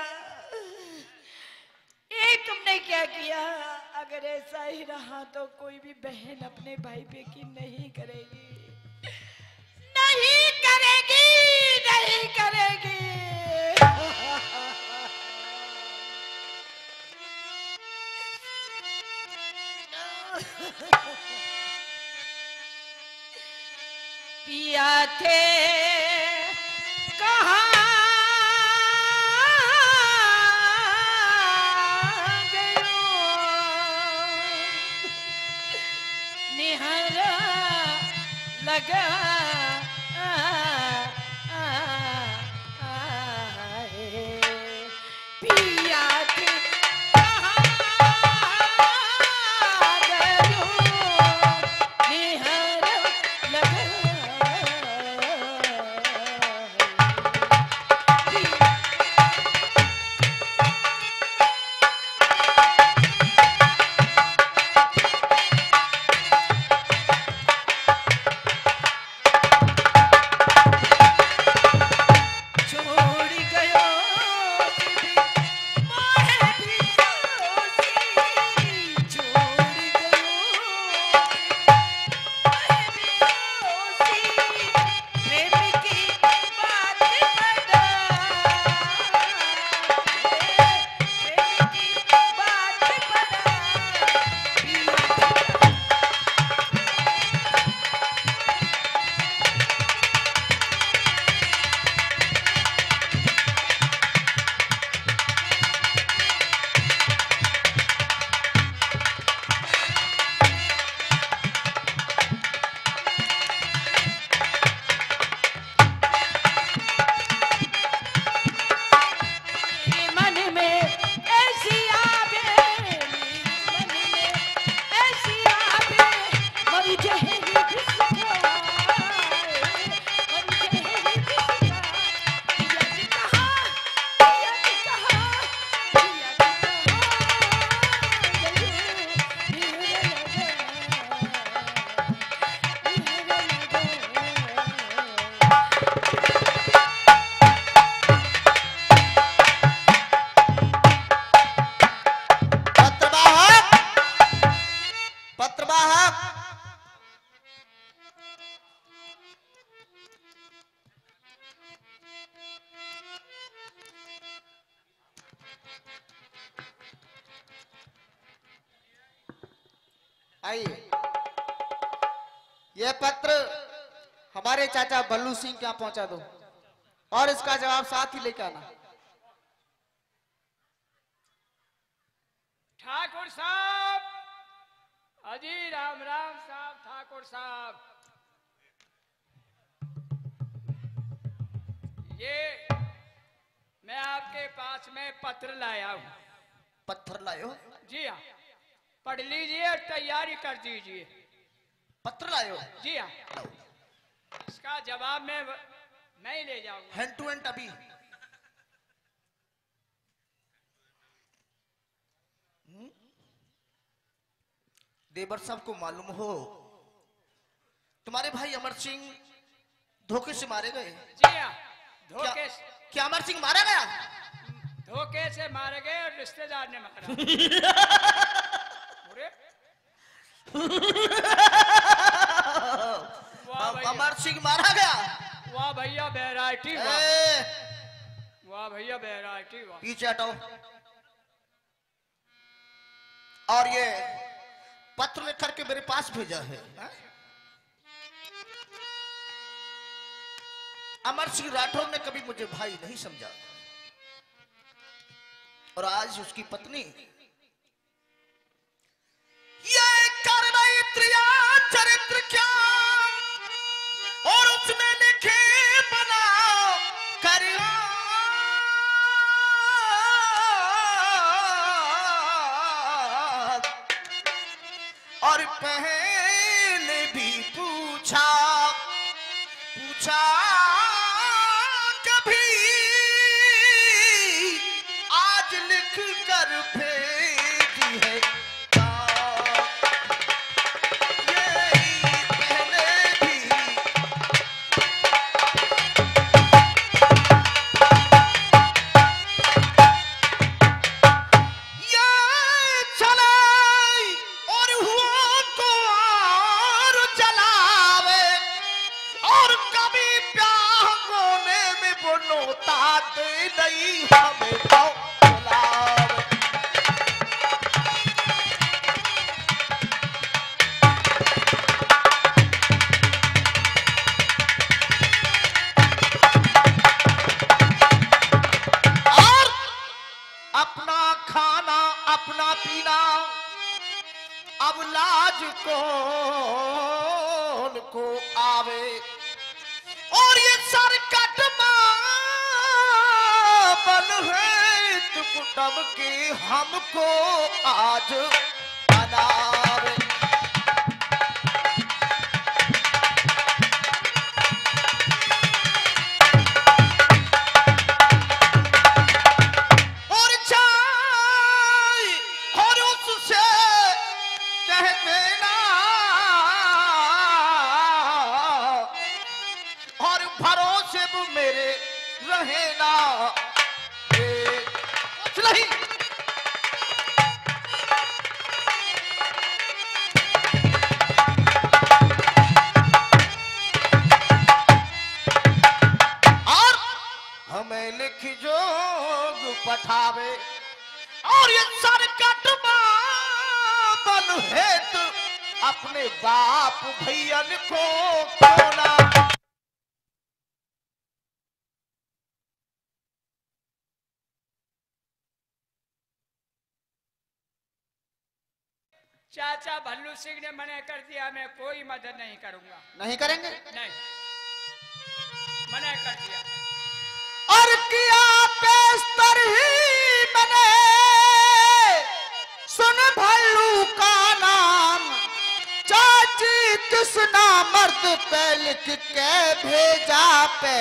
ये तुमने क्या किया अगर ऐसा ही रहा तो कोई भी बहन अपने भाई पे की नहीं करेगी नहीं करेगी नहीं करेगी पिया थे कहाँ गयो निहरा लगा आइए, यह पत्र हमारे चाचा बल्लू सिंह के यहाँ पहुंचा दो और इसका जवाब साथ ही लेकर आना। ठाकुर साहब, अजी राम राम साहब, ठाकुर साहब, ये मैं आपके पास में पत्र लाया हूँ। पत्थर लायो? जी हाँ, पढ़ लीजिए और तैयारी कर दीजिए। पत्र लायो? जी हाँ, इसका जवाब मैं ही ले जाऊंगा। हैंड टू हैंड अभी। देवर साहब को मालूम हो तुम्हारे भाई अमर सिंह धोखे से मारे गए? जी हाँ, धोखे से। क्या अमर सिंह मारा गया? धोखे से मारे गए और रिश्तेदार ने मारा। अरे वाह भैया, अमर सिंह मारा गया? वाह भैया वैरायटी, वाह ए, वाह भैया वैरायटी, वाह। पीछे हटाओ। और ये पत्र लिख करके मेरे पास भेजा है, हा? अमर सिंह राठौर ने कभी मुझे भाई नहीं समझा और आज उसकी पत्नी ये कर्मैत्रिया चरित्र क्या और उसमें लिखे बना कर और पहले भी पूछा कभी आज लिख कर भेजी है ये पहले भी। ये चले और हुआ को और जलावे और कभी प्याह होने में वो नोता दे नहीं हमें तो बुलावे। और अपना खाना अपना पीना अब लाज कौन को आवे और ये सरकट बल है तो कुटुंब के हमको आज अनावे। और चाय और उससे कह देना और भरोसे वो मेरे रहे ना कुछ नहीं। और हमें लिख जोग पठावे और ये सरकट बन हेत अपने बाप भैयन को खोना। चाचा भल्लू सिंह ने मना कर दिया, मैं कोई मदद नहीं करूंगा। नहीं करेंगे? नहीं, मना कर दिया। और किया पेस्तर ही मैंने सुन भल्लू का नाम चाची कृष्णा मर्द पे लिख के भेजा पे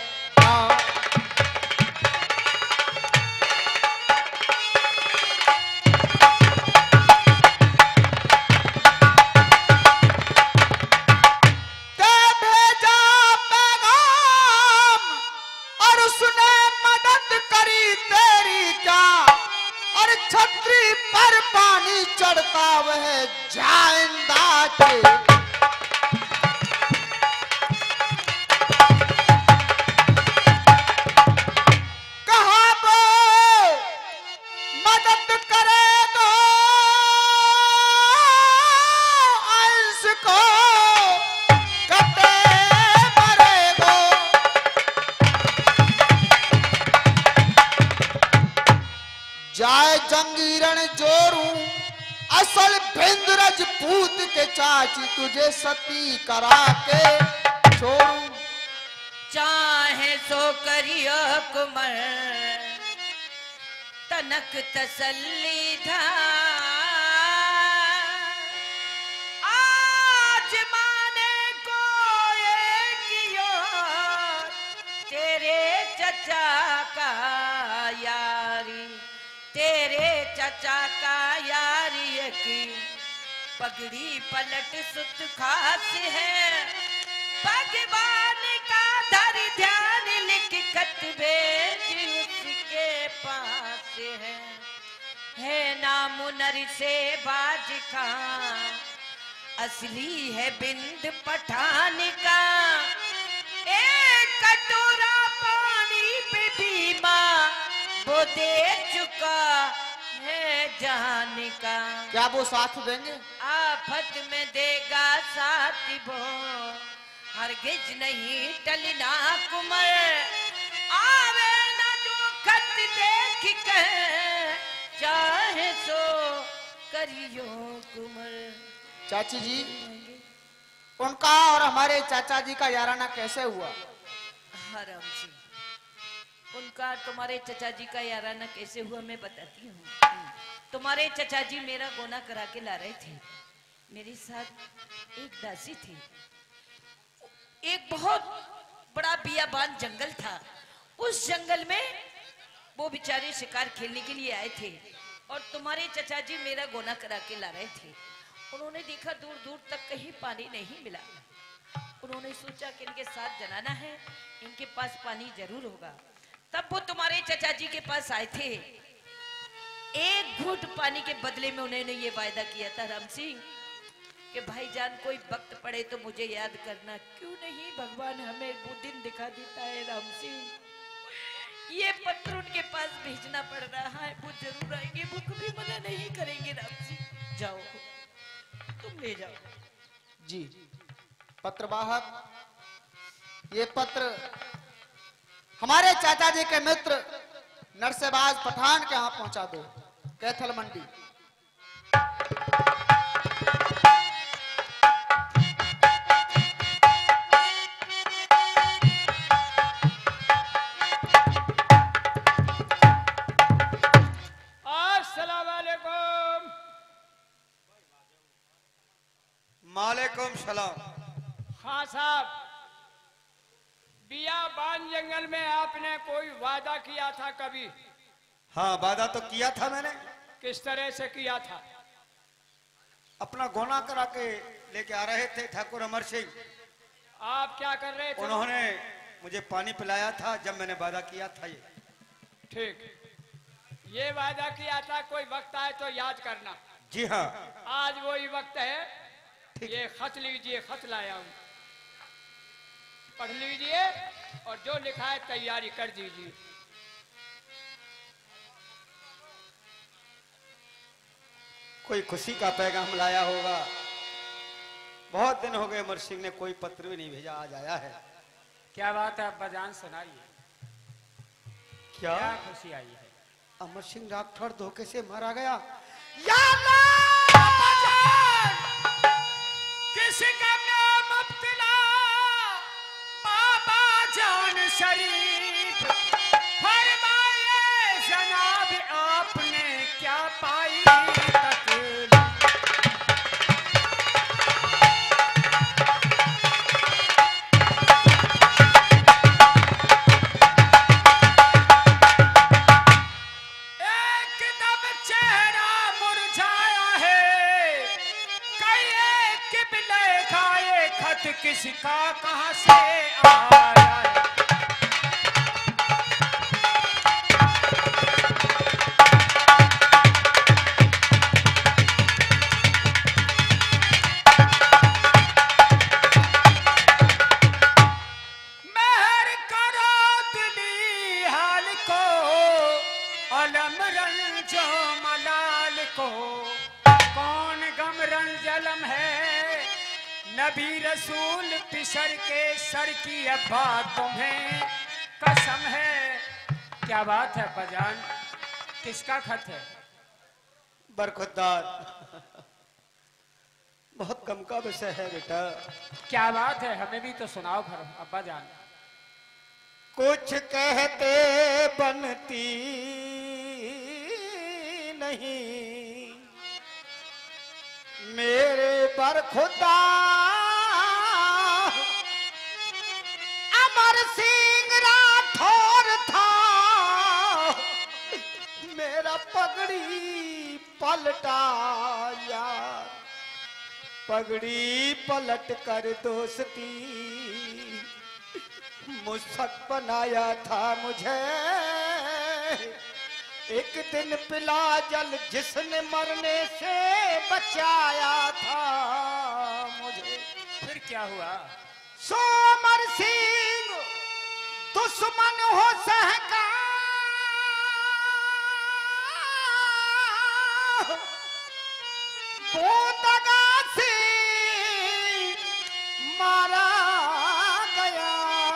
छतरी पर पानी चढ़ता वह जाइंदा के कहा वो मदद करेगा चाहे जंगीरण जोरू असल भिंद रजपूत के चाची तुझे सती करा के छोड़ू। चाहे सो करियो कुमर तनक तसल्ली धा आज माने को कियो तेरे चचा का यारी, तेरे चचा का यारी की पगड़ी पलट सुत खास है। भगवान का धर ध्यान लिख कतबे उसके पास है नाम नर से बाज का असली है बिंद पठान का। एक कटोरा पानी पे भी माँ वो दे चुका है जान का। क्या वो साथ देंगे? आफत में देगा साथ वो हरगिज नहीं टलना कुमर। आवे ना जो खत देख कहे चाहे सो करियो कुमर। चाची जी, उनका और हमारे चाचा जी का याराना कैसे हुआ? हराम सिंह, उनका तुम्हारे चचा जी का याराना कैसे हुआ मैं बताती हूँ। तुम्हारे चचा जी मेरा गोना करा के ला रहे थे। मेरे साथ एक दासी थी। एक बहुत बड़ा बियाबान जंगल था। उस जंगल में वो बेचारे शिकार खेलने के लिए आए थे और तुम्हारे चचा जी मेरा गोना करा के ला रहे थे। उन्होंने देखा दूर दूर तक कहीं पानी नहीं मिला। उन्होंने सोचा कि इनके साथ जनाना है, इनके पास पानी जरूर होगा। तब वो तुम्हारे चचा जी के पास आए थे। एक घूंट पानी के बदले में उन्होंने ये वायदा किया था राम सिंह कि भाईजान कोई वक्त पड़े तो मुझे याद करना। क्यों नहीं भगवान हमें वो दिन दिखा देता है राम सिंह। ये पत्र उनके पास भेजना पड़ रहा है, वो जरूर आएंगे, वो कभी मना नहीं करेंगे राम सिंह। जाओ तुम ले जाओ। जी पत्रवाहक, ये पत्र हमारे चाचा जी के मित्र नरसेबाज पठान के यहाँ पहुंचा दो, कैथल मंडी। मालेकुम सलाम। हाँ साहब, बियाबान जंगल में आपने कोई वादा किया था कभी? हाँ, वादा तो किया था मैंने। किस तरह से किया था? अपना गोना करा के लेके आ रहे थे ठाकुर अमर सिंह। आप क्या कर रहे थे? उन्होंने मुझे पानी पिलाया था जब मैंने वादा किया था। ये ठीक, ये वादा किया था। कोई वक्त आए तो याद करना। जी हाँ, आज वही वक्त है। ये खत लीजिए, खत लाया हूं, पढ़ लीजिए और जो लिखा है तैयारी कर दीजिए। कोई खुशी का पैगाम लाया होगा। बहुत दिन हो गए अमर सिंह ने कोई पत्र भी नहीं भेजा, आज आया है। क्या बात है अब्बाजान, सुनाइए। क्या क्या खुशी आई है? अमर सिंह डॉक्टर धोखे से मारा गया। किसी का नाम अब्दुल्ला बाबा जान शरीफ फरमाए जनाब आपने क्या पाई तकलीफ। एकदम चेहरा मुरझाया है, कई किबले खाए खत किसका कहां से आया है। मेहर करो दिली हाल को, अलम रंजो मलाल को। कौन गम रंजलम है, नबी रसूल पिसर के सर की अब्बा तुम्हें कसम है। क्या बात है बजान, किसका खत है? बरखुरदार, बहुत गम का विषय है बेटा। क्या बात है, हमें भी तो सुनाओ भर अब्बा जान। कुछ कहते बनती नहीं मेरे बरखुदा, अमर सिंह राठौर था मेरा पगड़ी पलटा यार, पगड़ी पलट कर दोस्ती मुझसक बनाया था मुझे, एक दिन पिला जल जिसने मरने से बचाया था मुझे। फिर क्या हुआ? सोमर सिंह दुश्मन हो सहका, वो दगा से मारा गया,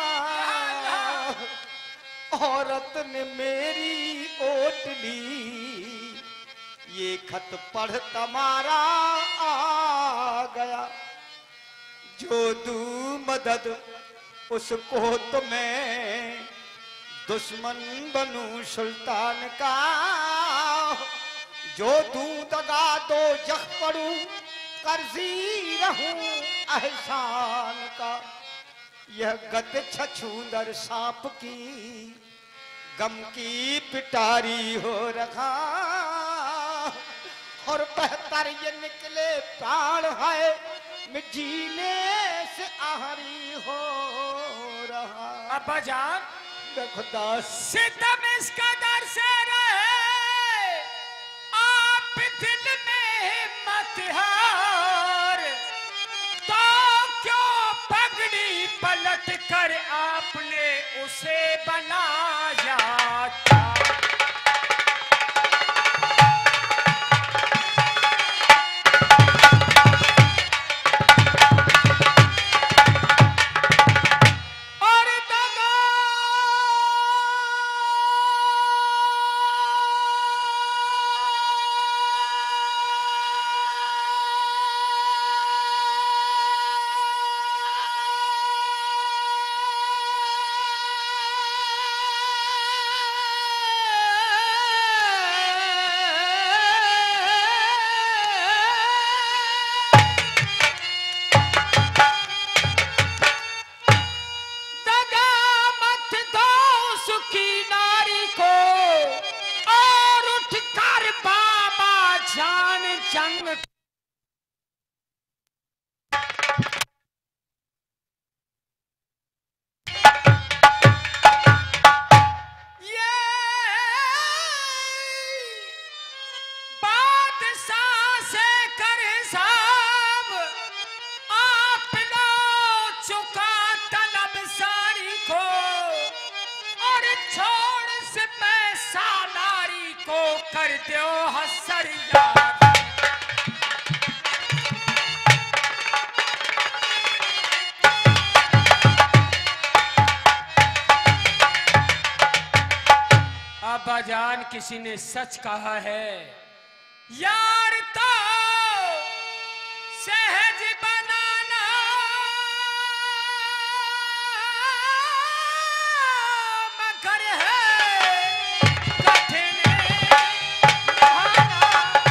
औरत ने मेरी ओट ली, ये खत पढ़ तुम्हारा आ गया, जो दू मदद उसको तो मैं दुश्मन बनूं सुल्तान का, जो दू दगा दो जख पड़ूं कर्जी रहूं एहसान का, यह गद छछूंदर सांप की गम की पिटारी हो रखा, और बेहतर ये निकले प्राण है मैं जीने से आहरी हो रहा। अब्बा जान, खुदा सितम इस कदर से रहे आप दिल में मत हार, तो क्यों पगड़ी पलट कर आपने उसे बनाया था? कर दो हसर यार। अब्बा जान, किसी ने सच कहा है, यार तो सहज बनाना मगर है कठिन निभाना।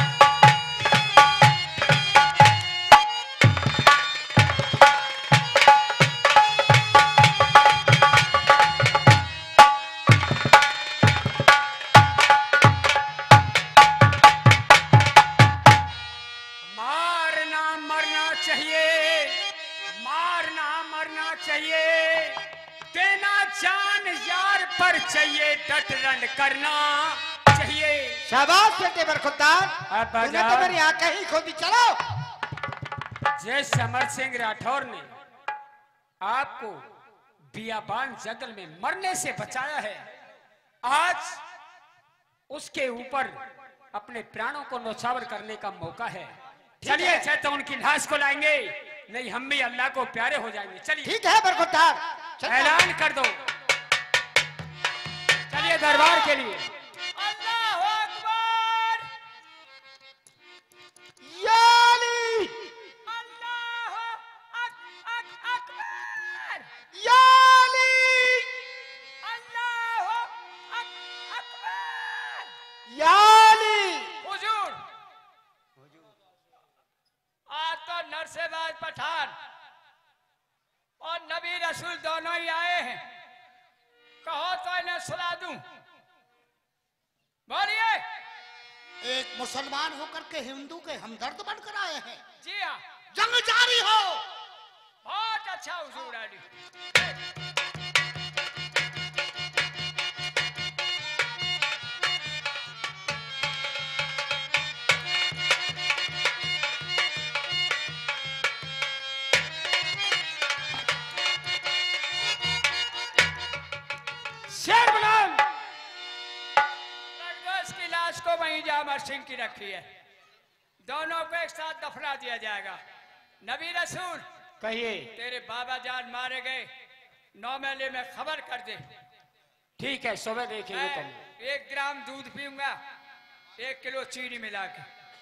मारना मरना चाहिए, मारना मरना चाहिए, देना जान यार पर चाहिए, डट रन करना चाहिए। शाबाश बेटे बरखुरदार, अब्बा तूने तो जान, मेरी आंखें ही खोदी। चलो। जय अमर सिंह राठौर ने आपको बियाबान जंगल में मरने से बचाया है, आज उसके ऊपर अपने प्राणों को न्यौछावर करने का मौका है। चलिए चाहे तो उनकी लाश को लाएंगे, नहीं हम भी अल्लाह को प्यारे हो जाएंगे। चलिए ठीक है बरखुरदार, चलता हूं। ऐलान कर दो, चलिए दरबार के लिए। अल्लाह यानी हुजूर, आज तो नरसेबाज पठान और नबी रसूल दोनों ही आए हैं। कहो तो इन्हें सुला दूं। बोलिए। एक मुसलमान होकर के हिंदू के हमदर्द बनकर आए हैं। जी हाँ, जंग जारी हो। बहुत अच्छा हुजूर अली। शेर बुलंद। निर्दोष की लाश को वहीं जामर सिंह की रखी है। दोनों को एक साथ दफना दिया जाएगा। नबी रसूल, कहिए। तेरे बाबा जान मारे गए, 9 मेले में खबर कर दे। ठीक है, सुबह देखेंगे तुम। मैं 1 ग्राम दूध पीऊंगा, 1 किलो चीनी मिला के।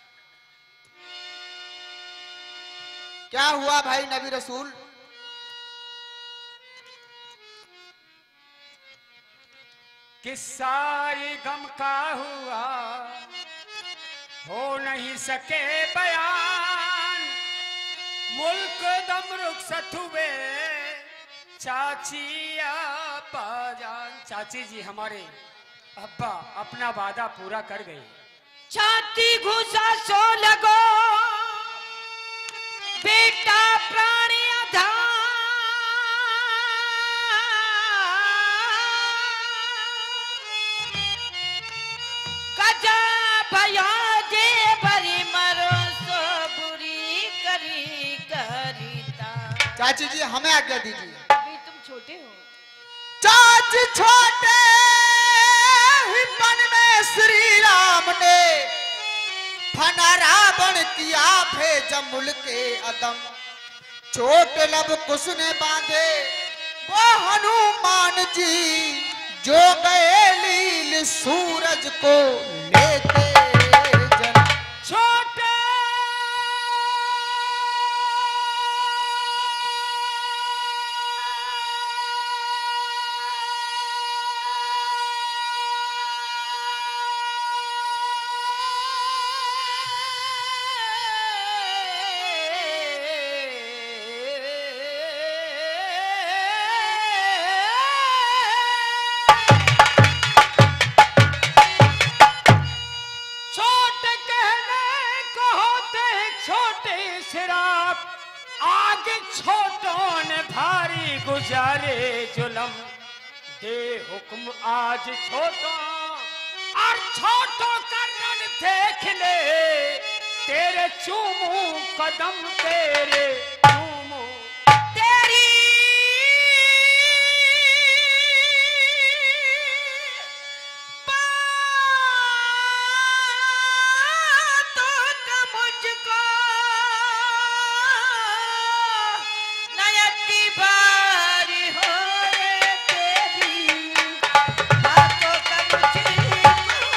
क्या हुआ भाई नबी रसूल? किस्सा ये गम का हुआ, हो नहीं सके बयान। मुल्क दम रुखसत हुए, चाची आपा जान। चाची जी हमारे अब्बा अपना वादा पूरा कर गए। छाती घुसा सो लगो, बेटा प्राणी आधार। गजा भया जे भरी मरो सो बुरी करी करीता। चाची जी हमें आज्ञा दीजिए। अभी तुम छोटे हो। चाची छोटे ही पन में श्री राम ने फना रावण किया भेज जमुल के अदम। छोट लब कुश ने बांधे वो हनुमान जी, जो गए लील सूरज को लेते जन। छोटे छोटों ने भारी गुजारे जुलम। दे हुक्म आज छोटों, और छोटों का रण देख ले। तेरे चूमू कदम, तेरे चूमू तेरी बातों का मुझको नयती बारी हो रे। तेरी बातों का मुझको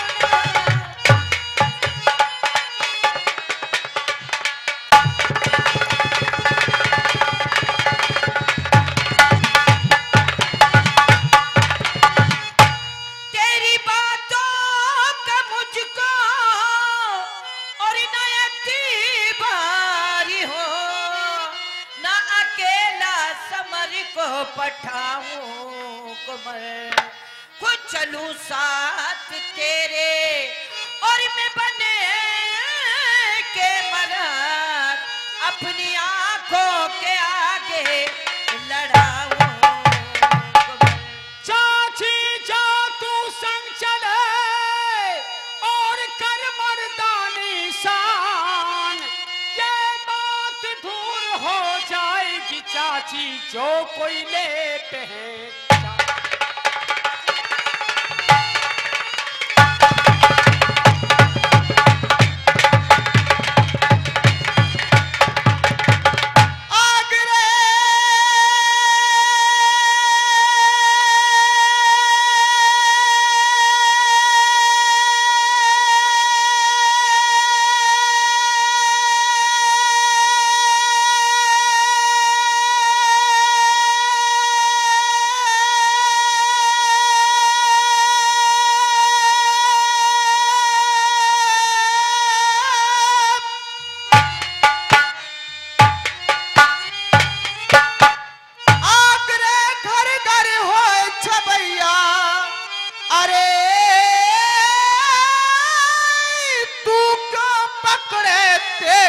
तेरी बातों का मुझको और नयती बारी हो। ना अकेला समर को पठाऊं कुमर, खुद चलूं साथ तेरे और मैं बने के मराद अपनी आंखों के आगे लड़ाऊं कुमर। चाची जा तू संग चले और कर मर्दानी शान। ये बात दूर हो जाएगी चाची, जो कोई ले पहचान। आगरे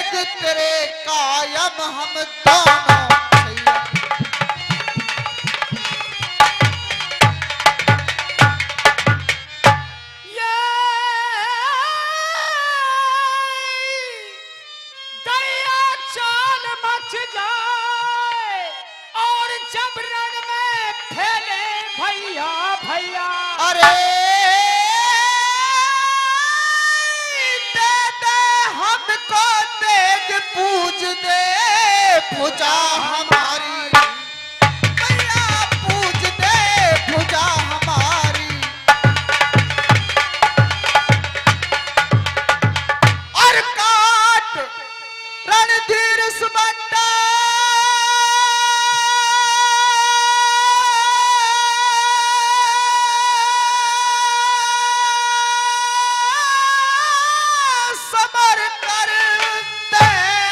देख तेरे कायम हम दोनों सैया। ये दया चाल मच जाए और जब रण में फैले भैया भैया। अरे दे दे हमको तेज पूज दे भुजा हमारी भैया, पूज दे भुजा हमारी। और काट रणधीर सुमंडा समर कर दे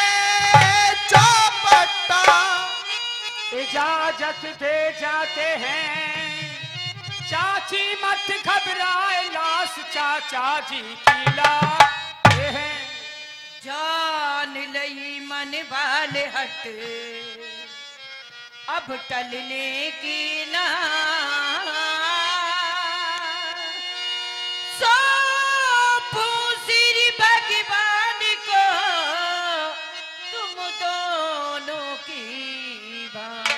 चौपटा। इजाजत दे जाते हैं चाची मत घबराए, लाश चाचा जी की लाते हैं। जान लई मन वाले हट अब टलने की ना। सौंपू सिर भगवान को तुम दोनों की बात।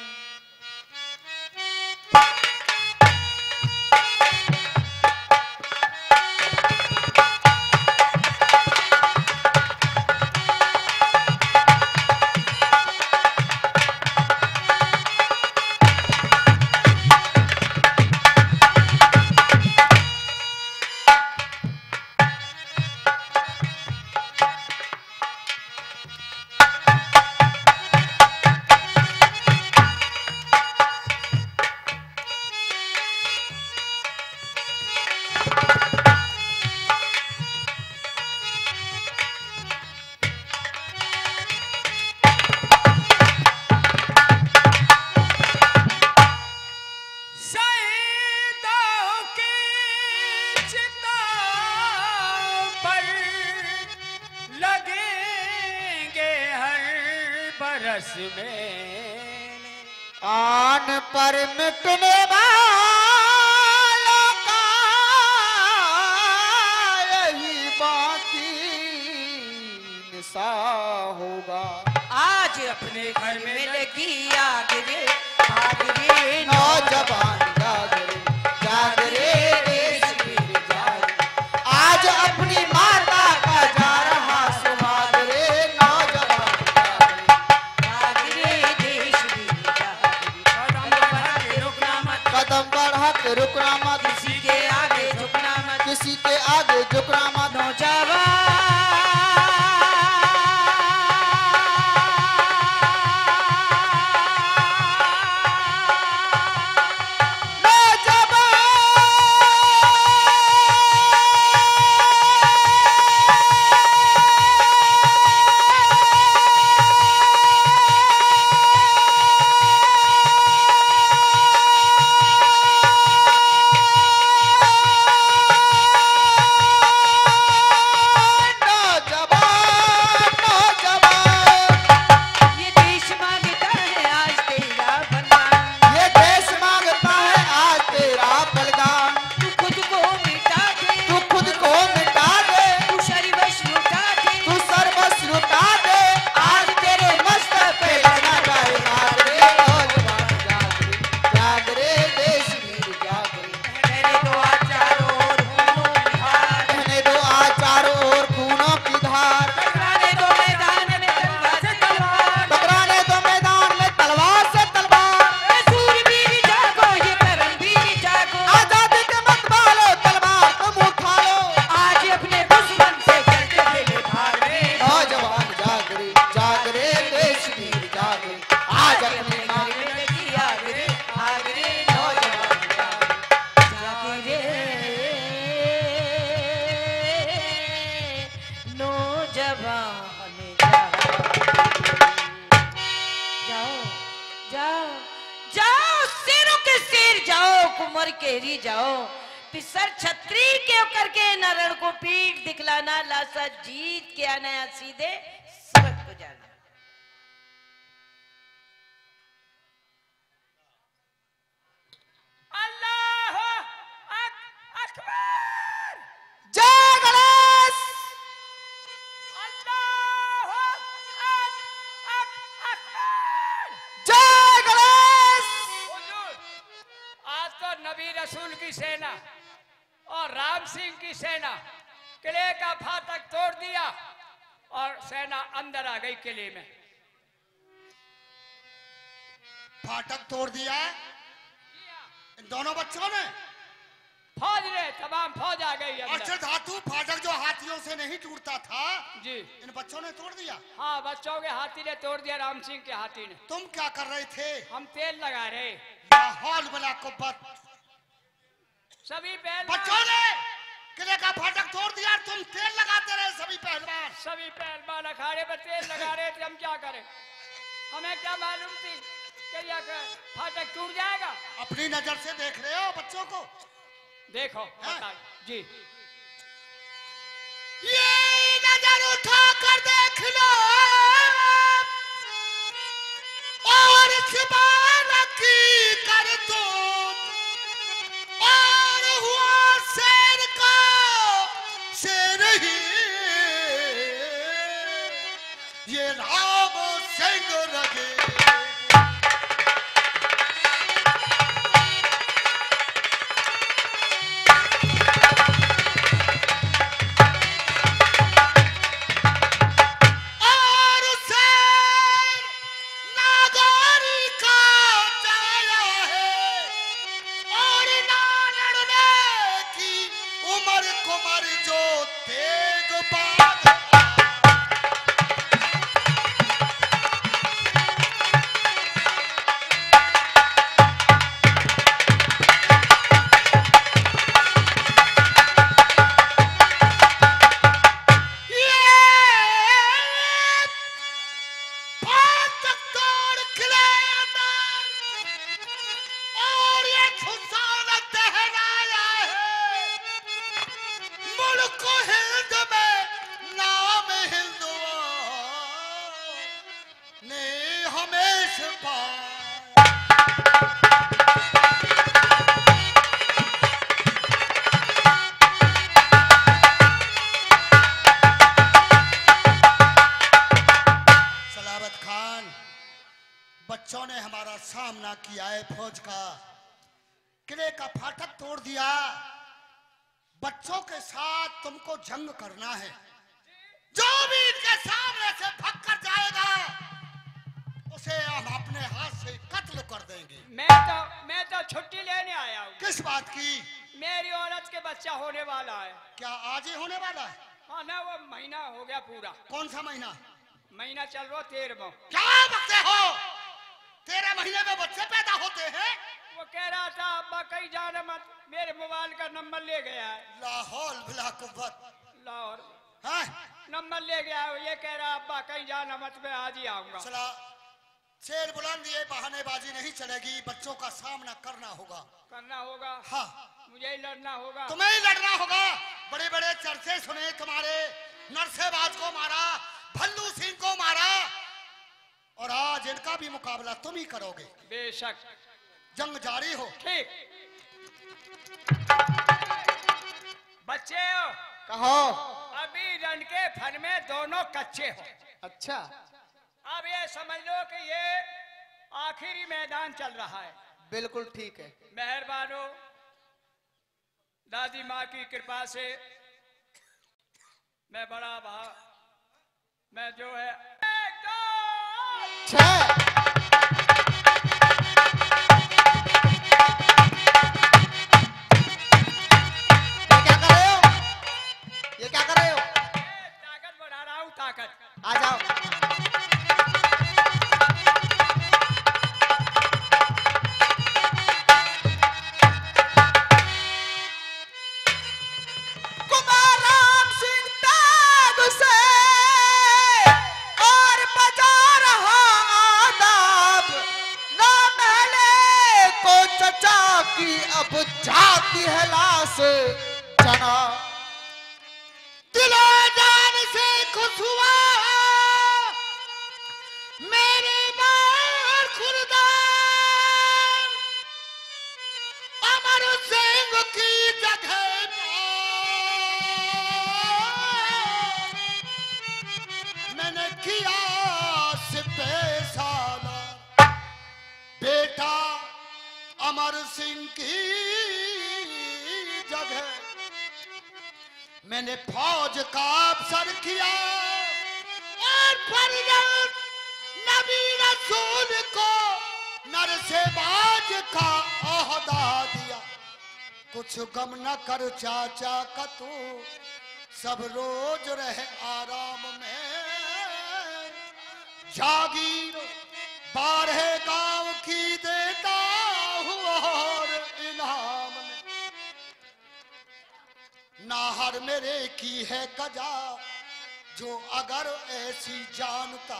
शहीदों की चिता पर लगेंगे हर बरस में। आन पर मिटने वालों का यही बाकी निशा होगा। आज अपने घर में लगी आग रे आग रे। नौजवान जाग रे देश वीर जाग। आज अपनी माता का जा रहा सुहाग रे। नौजवान जाग रे देश वीर जाग। कदम बढ़ा के रुकना मत, कदम बढ़ा के रुकना मत, किसी के आगे झुकना मत। किसी के आगे झुकना मत। नौजवान कुंवर केरी जाओ पिसर छत्री के करके नरण को पीठ दिखलाना लासा जीत के आना सीधे वक्त गुजारना। अल्लाह अकबर। जय गणेश। अल्लाह अकबर। जय गणेश। हुजूर, आज तो नबी रसूल की सेना और राम सिंह की सेना किले का फाटक तोड़ दिया और सेना अंदर आ गई किले में। फाटक तोड़ दिया इन दोनों बच्चों ने। फौज ने तमाम फौज आ गई और अंदर। धातु फाटक जो हाथियों से नहीं टूटता था जी इन बच्चों ने तोड़ दिया। हाँ, बच्चों के हाथी ने तोड़ दिया, राम सिंह के हाथी ने। तुम क्या कर रहे थे? हम तेल लगा रहे। लाहौल बला कुब्बत। सभी पहलवान, बच्चों ने किले का फाटक तोड़ दिया, तुम तेल लगाते रहे सभी पहलवान। सभी पहलवान अखाड़े पर तेल लगा रहे थे। हम क्या करें, हमें क्या मालूम थी कि यह फाटक टूट जाएगा। अपनी नजर से देख रहे हो बच्चों को? देखो बताइए जी। ये नजर उठा कर देख लो और इस बालक की करतूत, और हुआ शेर का शेर ही ये राम सिंह रगे। बच्चों ने हमारा सामना किया है, फौज का किले का फाटक तोड़ दिया। बच्चों के साथ तुमको जंग करना है। जो भी इनके सामने से भाग कर जाएगा उसे हम अपने हाथ से कत्ल कर देंगे। मैं तो छुट्टी लेने आया हूँ। किस बात की? मेरी औरत के बच्चा होने वाला है। क्या आज ही होने वाला है? हाँ ना, वो महीना हो गया पूरा। कौन सा महीना? महीना चल रहा 13वां। क्या बकते हो? 13 महीने में बच्चे पैदा होते हैं? वो कह रहा था अब्बा कहीं जाना मत, मेरे मोबाइल का नंबर ले गया है। लाहौल बिला कुव्वत। लाहौर हाँ? नंबर ले गया है। ये कह रहा अब्बा कहीं जाना मत, मैं आज ही आऊंगा। चला शेर बुलंद, ये बहानेबाजी नहीं चलेगी। बच्चों का सामना करना होगा। करना होगा। हाँ, मुझे ही लड़ना होगा। तुम्हें ही लड़ना होगा। बड़े बड़े चर्चे सुने तुम्हारे, नरसेबाज को मारा, भल्लू सिंह को मारा, और आज इनका भी मुकाबला तुम ही करोगे। बेशक, जंग जारी हो। ठीक। बच्चे हो, कहो। अभी रण के फन में दोनों कच्चे हो। अच्छा, अब ये समझ लो कि ये आखिरी मैदान चल रहा है। बिल्कुल ठीक है। मेहरबान हो, दादी माँ की कृपा से मैं बड़ा मैं जो है 1 2 6 ये क्या कर रहे हो? ताकत बढ़ा रहा हूँ, ताकत। आ जाओ। कुमार राम सिंह ताग से और बजा रहा आदाब, ना महले को चचा की अब जाती है लाश जना। दिलो जान से खुश हुआ मैंने फौज का अवसर किया और फर्जंद नबी रसूल को नरसेबाज का ओहदा दिया। कुछ गम न कर चाचा का तू, सब रोज रहे आराम में। जागीर 12 गांव की देता हूँ और इनाम में। नाहर मेरे की है कजा, जो अगर ऐसी जानता।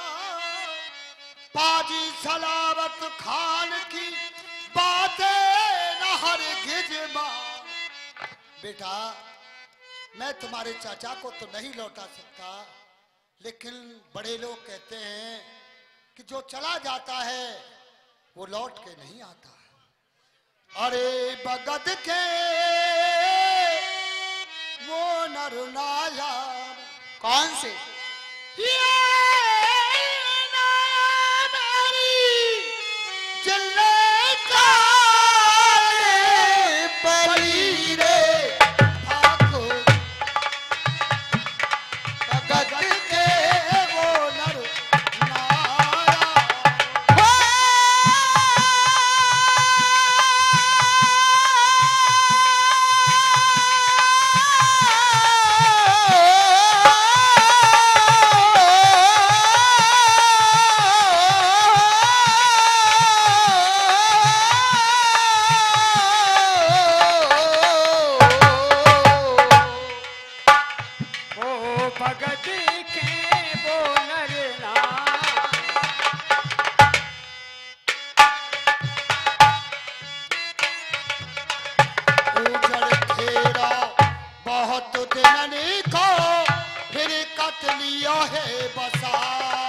पाजी सलावत खान की बातें नाहर गिजमान। बेटा, मैं तुम्हारे चाचा को तो नहीं लौटा सकता, लेकिन बड़े लोग कहते हैं कि जो चला जाता है वो लौट के नहीं आता। अरे बगद के वो नर नायाब। कौन से? ये नायाब मेरी जिल्ले का बली रे लिया है बसा।